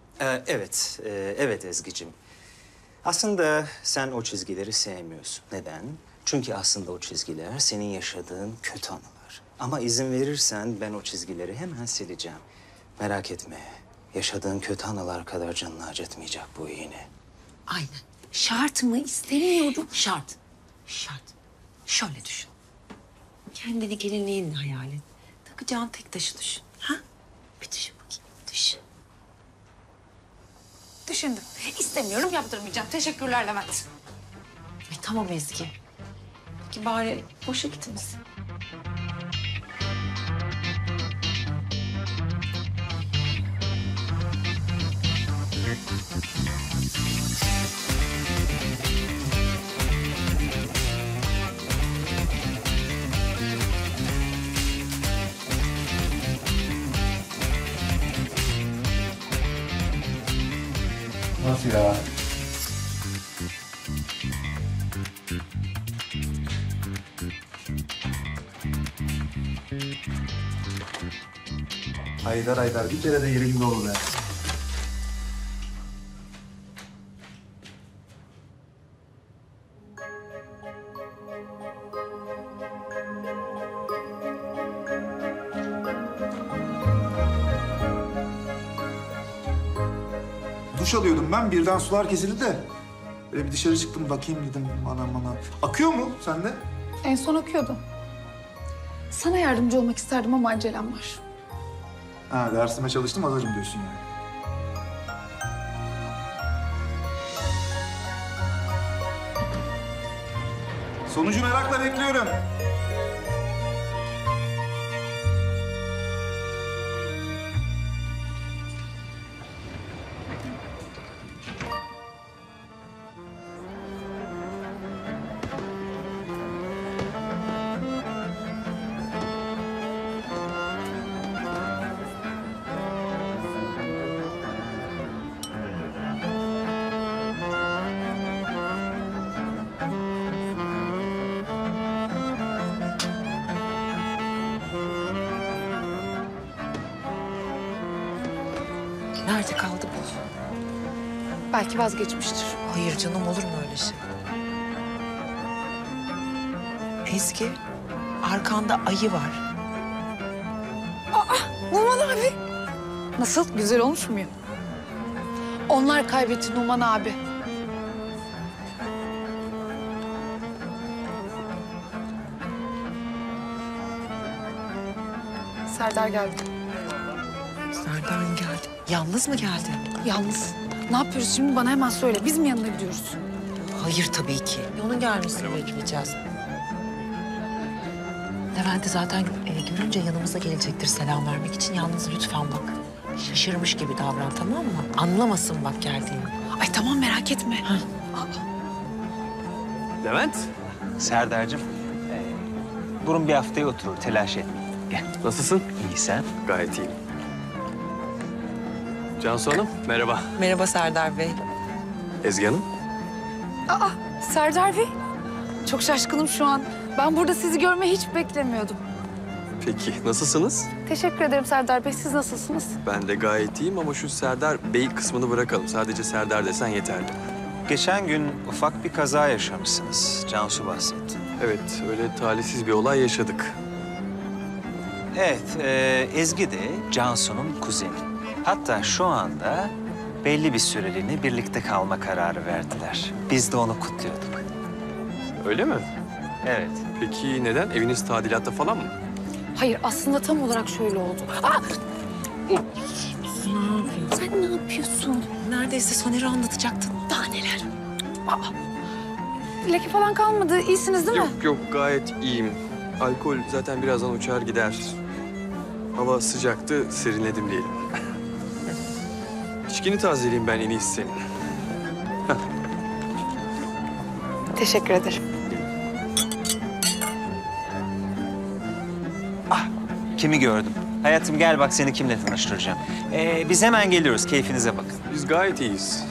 Evet Ezgi'cim. Aslında sen o çizgileri sevmiyorsun. Neden? Çünkü aslında o çizgiler senin yaşadığın kötü anılar. Ama izin verirsen ben o çizgileri hemen sileceğim. Merak etme. Yaşadığın kötü anılar kadar canını acıtmayacak bu iğne. Aynen. Şart mı? İstemiyorum. Şart. Şart. Şöyle düşün. Kendini gelinliğinle hayal et. Takacağın tek taşı düşün. Ha? Bir düşün bakayım. Düşün. Düşündüm. İstemiyorum, yaptırmayacağım. Teşekkürler Levent. Tamam Ezgi. Peki bari boşa gitmesin. Nasıl ya? Haydar bir kere de yerinde ol be. duş alıyordum ben. Birden sular kesildi de. Böyle bir dışarı çıktım bakayım dedim. Ana. Akıyor mu sende? En son akıyordu. Sana yardımcı olmak isterdim ama acelem var. Ha, dersime çalıştım, hazırım diyorsun yani. Sonucu merakla bekliyorum. Nerede kaldı bu? Belki vazgeçmiştir. Hayır canım, olur mu öyle şey? Ezgi, arkanda ayı var. Numan abi. Nasıl? Güzel olmuş muyum? Onlar kaybetti Numan abi. Serdar geldi. Serdar mı geldi? Yalnız mı geldi? Yalnız. Ne yapıyoruz şimdi? Bana hemen söyle. Biz mi yanına gidiyoruz? Hayır tabii ki. Onun gelmesini bekleyeceğiz. Levent'i zaten görünce yanımıza gelecektir selam vermek için. Yalnız lütfen bak. Şaşırmış gibi davran, tamam mı? Anlamasın bak geldiğini. Ay tamam, merak etme. Levent. Serdar'cığım, burun bir haftaya oturur, telaş etme. Gel. Nasılsın? İyi, sen? Gayet iyiyim. Cansu Hanım, merhaba. Merhaba Serdar Bey. Ezgi Hanım. Aa, Serdar Bey. Çok şaşkınım şu an. Ben burada sizi görmeyi hiç beklemiyordum. Peki, nasılsınız? Teşekkür ederim Serdar Bey. Siz nasılsınız? Ben de gayet iyiyim ama şu Serdar Bey kısmını bırakalım. Sadece Serdar desen yeterli. Geçen gün ufak bir kaza yaşamışsınız. Cansu bahsetti. Evet, öyle talihsiz bir olay yaşadık. Evet, Ezgi de Cansu'nun kuzeni. Hatta şu anda belli bir süreliğine birlikte kalma kararı verdiler. Biz de onu kutluyorduk. Öyle mi? Evet. Peki neden? Eviniz tadilatta falan mı? Hayır, aslında tam olarak şöyle oldu. Aa! Sen ne yapıyorsun? Neredeyse Soner'i anlatacaktın. Daha neler? Aa! Leke falan kalmadı. İyisiniz değil mi? Yok, gayet iyiyim. Alkol zaten birazdan uçar gider. Hava sıcaktı, serinledim diyelim. İçkini tazeleyeyim ben en iyisi senin. Teşekkür ederim. Kimi gördüm? Hayatım gel bak seni kimle tanıştıracağım. Biz hemen geliyoruz, keyfinize bakın. Biz gayet iyiyiz.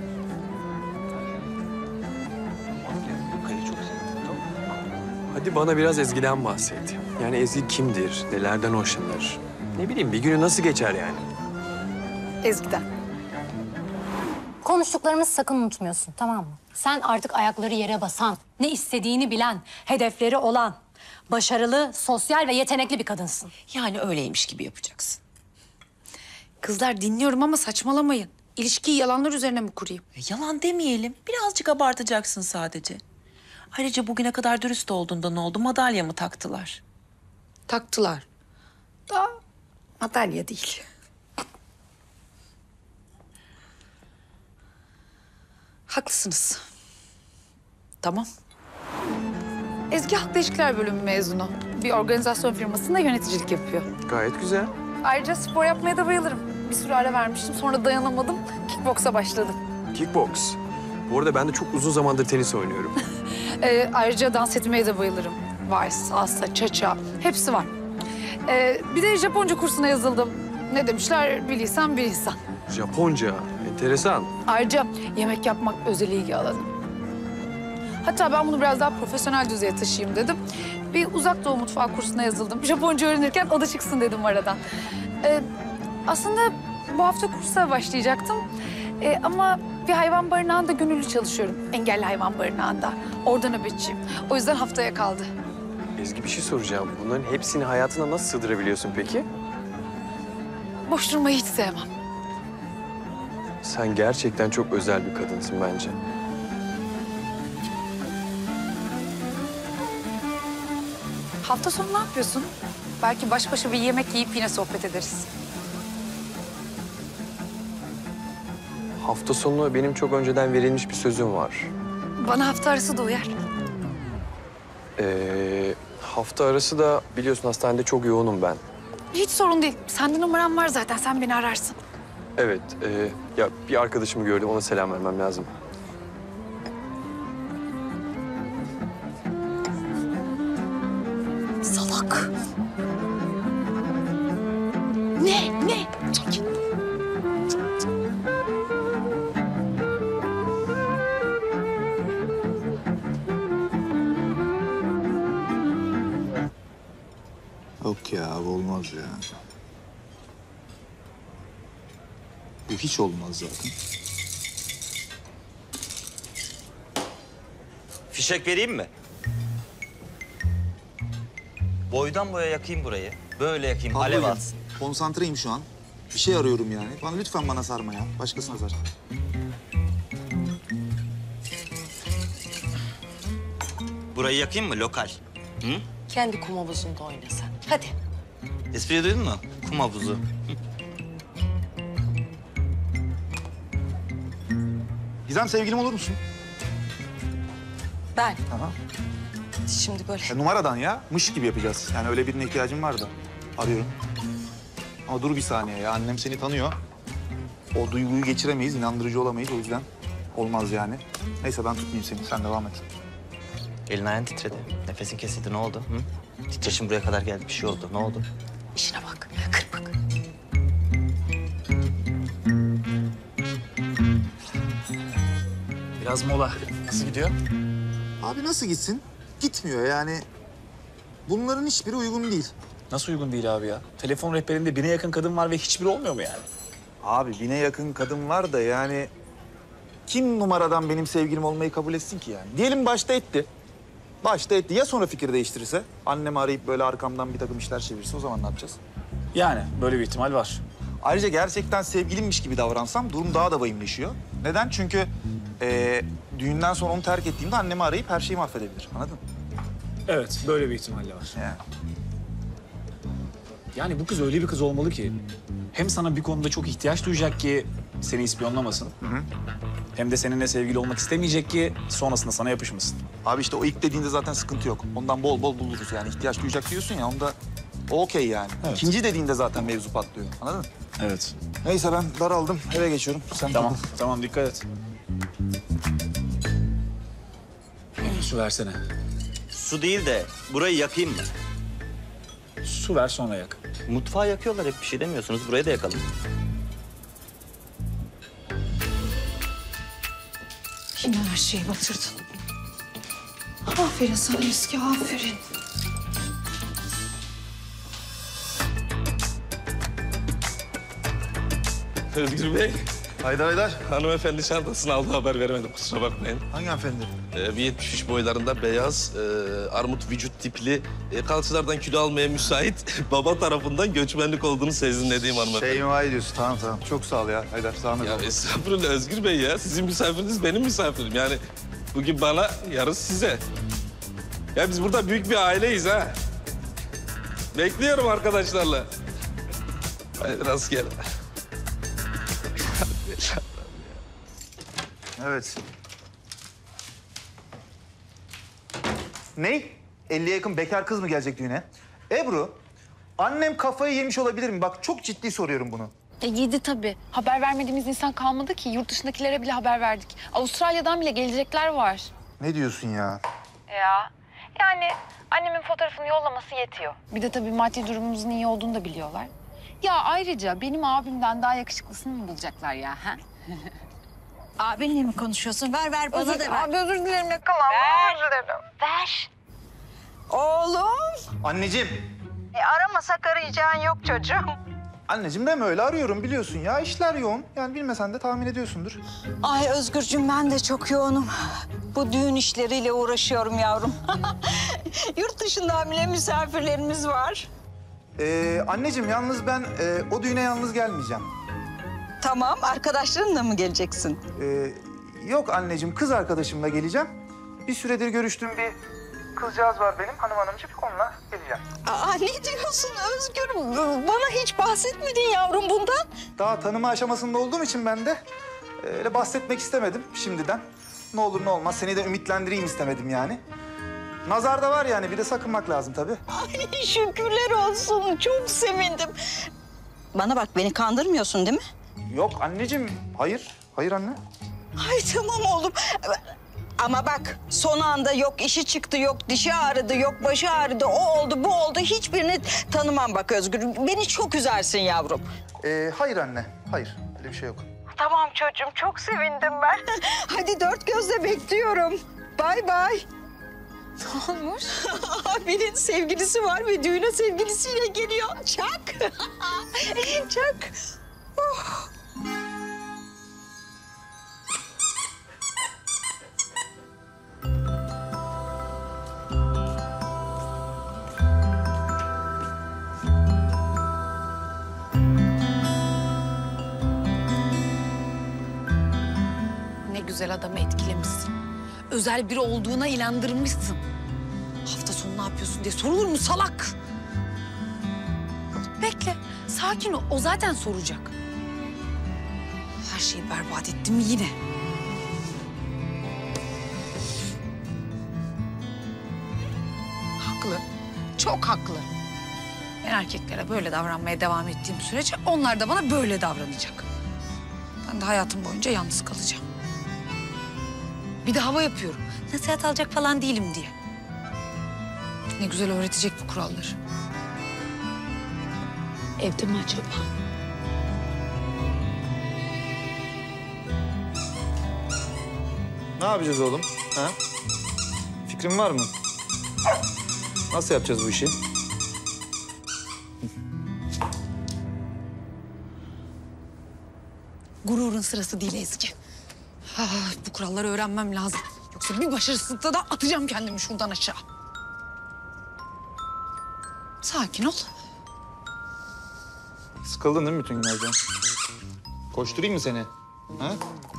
Hadi bana biraz Ezgi'den bahset. Yani Ezgi kimdir, nelerden hoşlanır? Ne bileyim, bir günü nasıl geçer yani? Ezgi'den. Konuştuklarımızı sakın unutmuyorsun, tamam mı? Sen artık ayakları yere basan, ne istediğini bilen, hedefleri olan, başarılı, sosyal ve yetenekli bir kadınsın. Yani öyleymiş gibi yapacaksın. Kızlar dinliyorum ama saçmalamayın. İlişkiyi yalanlar üzerine mi kurayım? Yalan demeyelim. Birazcık abartacaksın sadece. Ayrıca bugüne kadar dürüst olduğunda ne oldu? Madalya mı taktılar? Taktılar. Da madalya değil. Haklısınız. Tamam. Ezgi Halkla İlişkiler Bölümü mezunu. Bir organizasyon firmasında yöneticilik yapıyor. Gayet güzel. Ayrıca spor yapmaya da bayılırım. Bir süre ara vermiştim, sonra dayanamadım. Kickboksa başladım. Kickbox. Bu arada ben de çok uzun zamandır tenis oynuyorum. Ayrıca dans etmeye de bayılırım. Vals, salsa, cha-cha, hepsi var. Bir de Japonca kursuna yazıldım. Ne demişler? Bilirsen bir insan. Japonca, enteresan. Ayrıca yemek yapmak özel ilgi alanım. Hatta ben bunu biraz daha profesyonel düzeye taşıyayım dedim. Bir uzak doğu mutfağı kursuna yazıldım. Japonca öğrenirken o da çıksın dedim aradan. Aslında bu hafta kursa başlayacaktım. Ama bir hayvan barınağında gönüllü çalışıyorum. Engelli hayvan barınağında. Orada nöbetçiyim. O yüzden haftaya kaldı. Ezgi bir şey soracağım. Bunların hepsini hayatına nasıl sığdırabiliyorsun peki? Boş durmayı hiç sevmem. sen gerçekten çok özel bir kadınsın bence. Hafta sonu ne yapıyorsun? Belki baş başa bir yemek yiyip yine sohbet ederiz. Hafta sonu benim çok önceden verilmiş bir sözüm var. Bana hafta arası da uyar. Hafta arası da biliyorsun hastanede çok yoğunum ben. Hiç sorun değil. Sende numaram var zaten. Sen beni ararsın. Evet, ya bir arkadaşımı gördüm, ona selam vermem lazım. Salak. Ne? Çekil. Yok ya, bu olmaz ya. Bu hiç olmaz zaten. Fişek vereyim mi? Boydan boya yakayım burayı. Böyle yakayım, alev Ablacığım, atsın. konsantreyim şu an. Bir şey arıyorum yani. Lütfen bana sarma ya. Başkasına sar. Burayı yakayım mı, lokal? Hı? Kendi kum havuzunda oyna sen. Hadi. Espriyi duydun mu? Kum havuzu. Gizem, sevgilim olur musun? Ben. Aha. Şimdi böyle. Numaradan ya. Mış gibi yapacağız. Yani öyle birine ihtiyacım var da. Arıyorum. Ama dur bir saniye ya. Annem seni tanıyor. O duyguyu geçiremeyiz, inandırıcı olamayız. O yüzden olmaz yani. Neyse ben tutmayayım seni. Sen devam et. Elin ayağın titredi. Nefesin kesildi. Ne oldu? Hı? Titreşim buraya kadar geldi. Bir şey oldu. Ne oldu? İşine bak. Kırpık. Biraz mola. Nasıl gidiyor? Abi nasıl gitsin? Gitmiyor yani. Bunların hiçbiri uygun değil. Nasıl uygun değil abi ya? Telefon rehberinde 1000'e yakın kadın var ve hiçbiri olmuyor mu yani? Abi 1000'e yakın kadın var da yani... Kim numaradan benim sevgilim olmayı kabul etsin ki yani? Diyelim başta etti. Başta etti. Ya sonra fikir değiştirirse? Annemi arayıp böyle arkamdan bir takım işler çevirirse o zaman ne yapacağız? Yani böyle bir ihtimal var. Ayrıca gerçekten sevgilimmiş gibi davransam durum daha da vahimleşiyor. Neden? Çünkü düğünden sonra onu terk ettiğimde annemi arayıp her şeyi mahvedebilir. Anladın mı? Evet, böyle bir ihtimal de var. Yani bu kız öyle bir kız olmalı ki... hem sana bir konuda çok ihtiyaç duyacak ki seni ispiyonlamasın. Hem de seninle sevgili olmak istemeyecek ki sonrasında sana yapışmasın. Abi işte o ilk dediğinde zaten sıkıntı yok. Ondan bol bol buluruz yani. İhtiyaç duyacak diyorsun ya, onda okey yani. Evet. İkinci dediğinde zaten mevzu patlıyor. Anladın mı? Evet. Neyse ben daraldım. Eve geçiyorum. Sen Tamam, tamam dikkat et. Su versene. Su değil de burayı yakayım mı? Su ver sonra yak. Mutfağı yakıyorlar, hep bir şey demiyorsunuz. Burayı da yakalım. Yine her şeyi batırdın. Aferin sana Eski, aferin. Özgür Bey. Haydar Haydar. Hanımefendi çantasını aldı, haber veremedim, kusura bakmayın. Hangi hanımefendi? Bir 73 boylarında beyaz, armut vücut tipli, kalçalardan kilo almaya müsait baba tarafından göçmenlik olduğunu sezinlediğim hanımefendi. Şeyma diyorsun. Tamam. Çok sağ ol ya Haydar. Zahmet Ya oldu. estağfurullah Özgür Bey ya. Sizin misafiriniz benim misafirim. Yani bugün bana, yarın size. Ya biz burada büyük bir aileyiz ha. Bekliyorum arkadaşlarla. Hadi rastgele. Evet. Ney? 50'ye yakın bekar kız mı gelecek düğüne? Ebru, annem kafayı yemiş olabilir mi? Bak çok ciddi soruyorum bunu. Yedi tabii. Haber vermediğimiz insan kalmadı ki. Yurt dışındakilere bile haber verdik. Avustralya'dan bile gelecekler var. Ne diyorsun ya? Ya. Yani annemin fotoğrafını yollaması yetiyor. Bir de tabii maddi durumumuzun iyi olduğunu da biliyorlar. Ya ayrıca benim abimden daha yakışıklısını mı bulacaklar ya? Ha? Abinle mi konuşuyorsun? Ver bana da ver. Abi özür dilerim yakalanma. Özür dilerim. Ver. Oğlum. Anneciğim. Aramasak arayacağın yok çocuğum. Anneciğim deme öyle, arıyorum biliyorsun ya. İşler yoğun. Yani bilmesen de tahmin ediyorsundur. Ay Özgürcüğüm, ben de çok yoğunum. Bu düğün işleriyle uğraşıyorum yavrum. Yurt dışından bile misafirlerimiz var. Anneciğim yalnız ben o düğüne yalnız gelmeyeceğim. Tamam, arkadaşlarınla mı geleceksin? Yok anneciğim, kız arkadaşımla geleceğim. Bir süredir görüştüğüm bir kızcağız var benim, hanımcık, onunla geleceğim. Aa, ne diyorsun Özgür? Bana hiç bahsetmedin yavrum bundan. Daha tanıma aşamasında olduğum için ben de öyle bahsetmek istemedim şimdiden. Ne olur ne olmaz, seni de ümitlendireyim istemedim yani. Nazar da var yani, bir de sakınmak lazım tabii. Ay şükürler olsun, çok sevindim. Bana bak, beni kandırmıyorsun değil mi? Yok anneciğim, hayır. Hayır anne. Ay tamam oğlum. Ama bak, son anda yok işi çıktı, yok dişi ağrıdı, yok başı ağrıdı, o oldu, bu oldu. Hiçbirini tanımam bak Özgür. Beni çok üzersin yavrum. Hayır anne, hayır. Öyle bir şey yok. Tamam çocuğum, çok sevindim ben. Hadi dört gözle bekliyorum. Bay bay. Ne olmuş? Abinin sevgilisi var ve düğüne sevgilisiyle geliyor. Çak. Çak. Oh. Ne güzel adamı etkilemişsin. Özel biri olduğuna inandırmışsın. Hafta sonu ne yapıyorsun diye sorulur mu salak? Bekle, sakin ol. O zaten soracak. Her şeyi berbat ettim yine. Haklı, çok haklı. Ben erkeklere böyle davranmaya devam ettiğim sürece onlar da bana böyle davranacak. Ben de hayatım boyunca yalnız kalacağım. Bir de hava yapıyorum. Nasihat alacak falan değilim diye. Ne güzel öğretecek bu kuralları. Evde mi acaba? Ne yapacağız oğlum? Ha? Fikrin var mı? Nasıl yapacağız bu işi? Gururun sırası değil Ezgi. Bu kuralları öğrenmem lazım. Yoksa bir başarısızlıkta da atacağım kendimi şuradan aşağı. Sakin ol. Sıkıldın değil mi bütün günlerden? Koşturayım mı seni? Ha?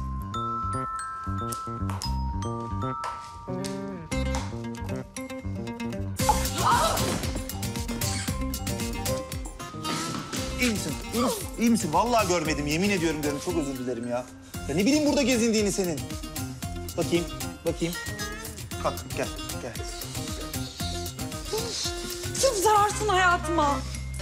İyi misin? İyi misin? İyi misin? Vallahi görmedim. Yemin ediyorum diyorum. Çok özür dilerim ya. Ya ne bileyim burada gezindiğini senin. Bakayım, bakayım. Kalk, gel, gel. Çok zararsın hayatıma.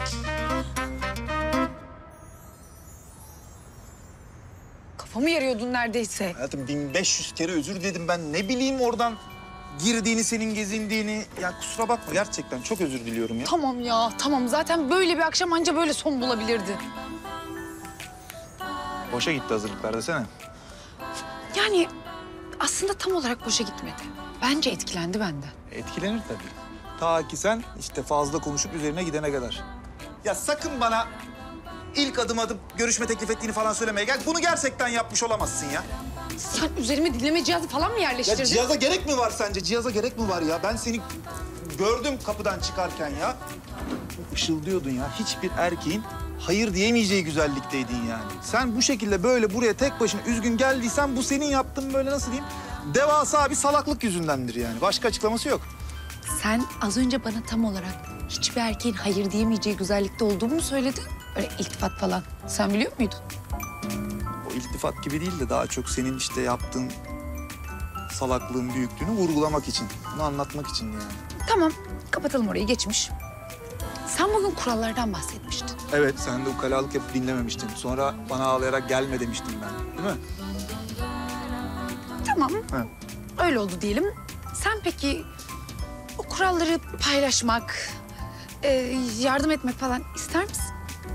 Kafamı yarıyordun neredeyse. Hayatım 1500 kere özür diledim ben. Ne bileyim oradan girdiğini, senin gezindiğini. Ya kusura bakma gerçekten çok özür diliyorum ya. Tamam ya, tamam. Zaten böyle bir akşam anca böyle son bulabilirdi. Boşa gitti hazırlıklar desene. Yani aslında tam olarak boşa gitmedi. Bence etkilendi benden. Etkilenir tabii. Ta ki sen işte fazla konuşup üzerine gidene kadar. Ya sakın bana ilk adım görüşme teklif ettiğini falan söylemeye gel. Bunu gerçekten yapmış olamazsın ya. Sen üzerime dinleme cihazı falan mı yerleştirdin? Ya cihaza gerek mi var sence? Cihaza gerek mi var ya? Ben seni gördüm kapıdan çıkarken ya. Işıldıyordun ya. Hiçbir erkeğin hayır diyemeyeceği güzellikteydin yani. Sen bu şekilde böyle buraya tek başına üzgün geldiysen bu senin yaptığın böyle nasıl diyeyim? Devasa bir salaklık yüzündendir yani. Başka açıklaması yok. Sen az önce bana tam olarak hiçbir erkeğin hayır diyemeyeceği güzellikte olduğumu mu söyledin? Öyle iltifat falan. Sen biliyor muydun? O iltifat gibi değil de daha çok senin işte yaptığın salaklığın büyüklüğünü vurgulamak için. Bunu anlatmak için yani. Tamam, kapatalım orayı, geçmiş. Sen bugün kurallardan bahsetmiştin. Evet, sen de ukalalık yapıp dinlememiştin. Sonra bana ağlayarak gelme demiştim ben. Değil mi? Tamam, Ha. öyle oldu diyelim. Sen peki o kuralları paylaşmak, yardım etmek falan ister misin?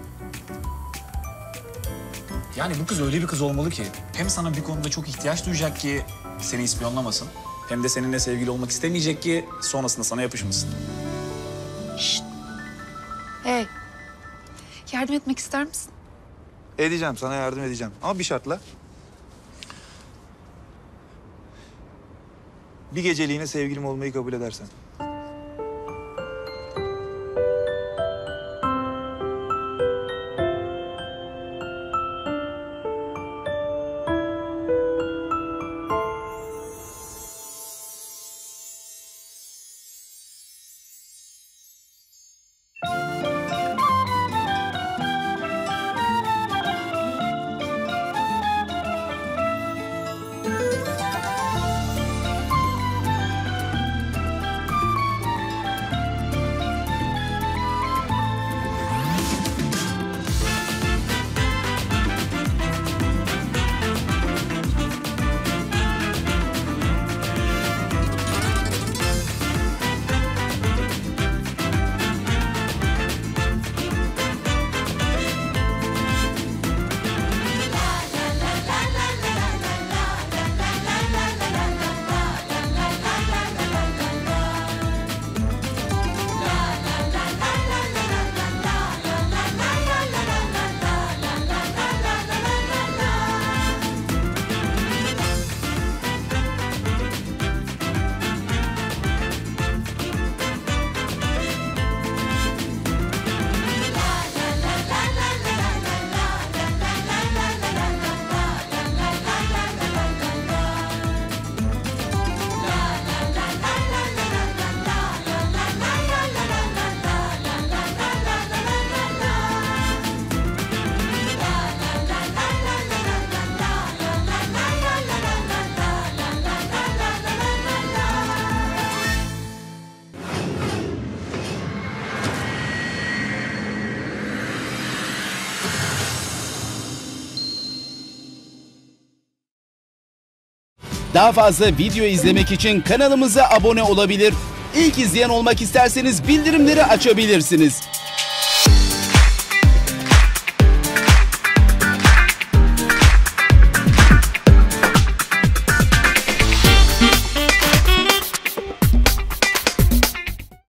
Yani bu kız öyle bir kız olmalı ki hem sana bir konuda çok ihtiyaç duyacak ki seni ispiyonlamasın. Hem de seninle sevgili olmak istemeyecek ki sonrasında sana yapışmasın. Şşt. Hey, yardım etmek ister misin? Edeceğim, sana yardım edeceğim. Ama bir şartla. Bir geceliğine sevgilim olmayı kabul edersen. Daha fazla video izlemek için kanalımıza abone olabilir. İlk izleyen olmak isterseniz bildirimleri açabilirsiniz.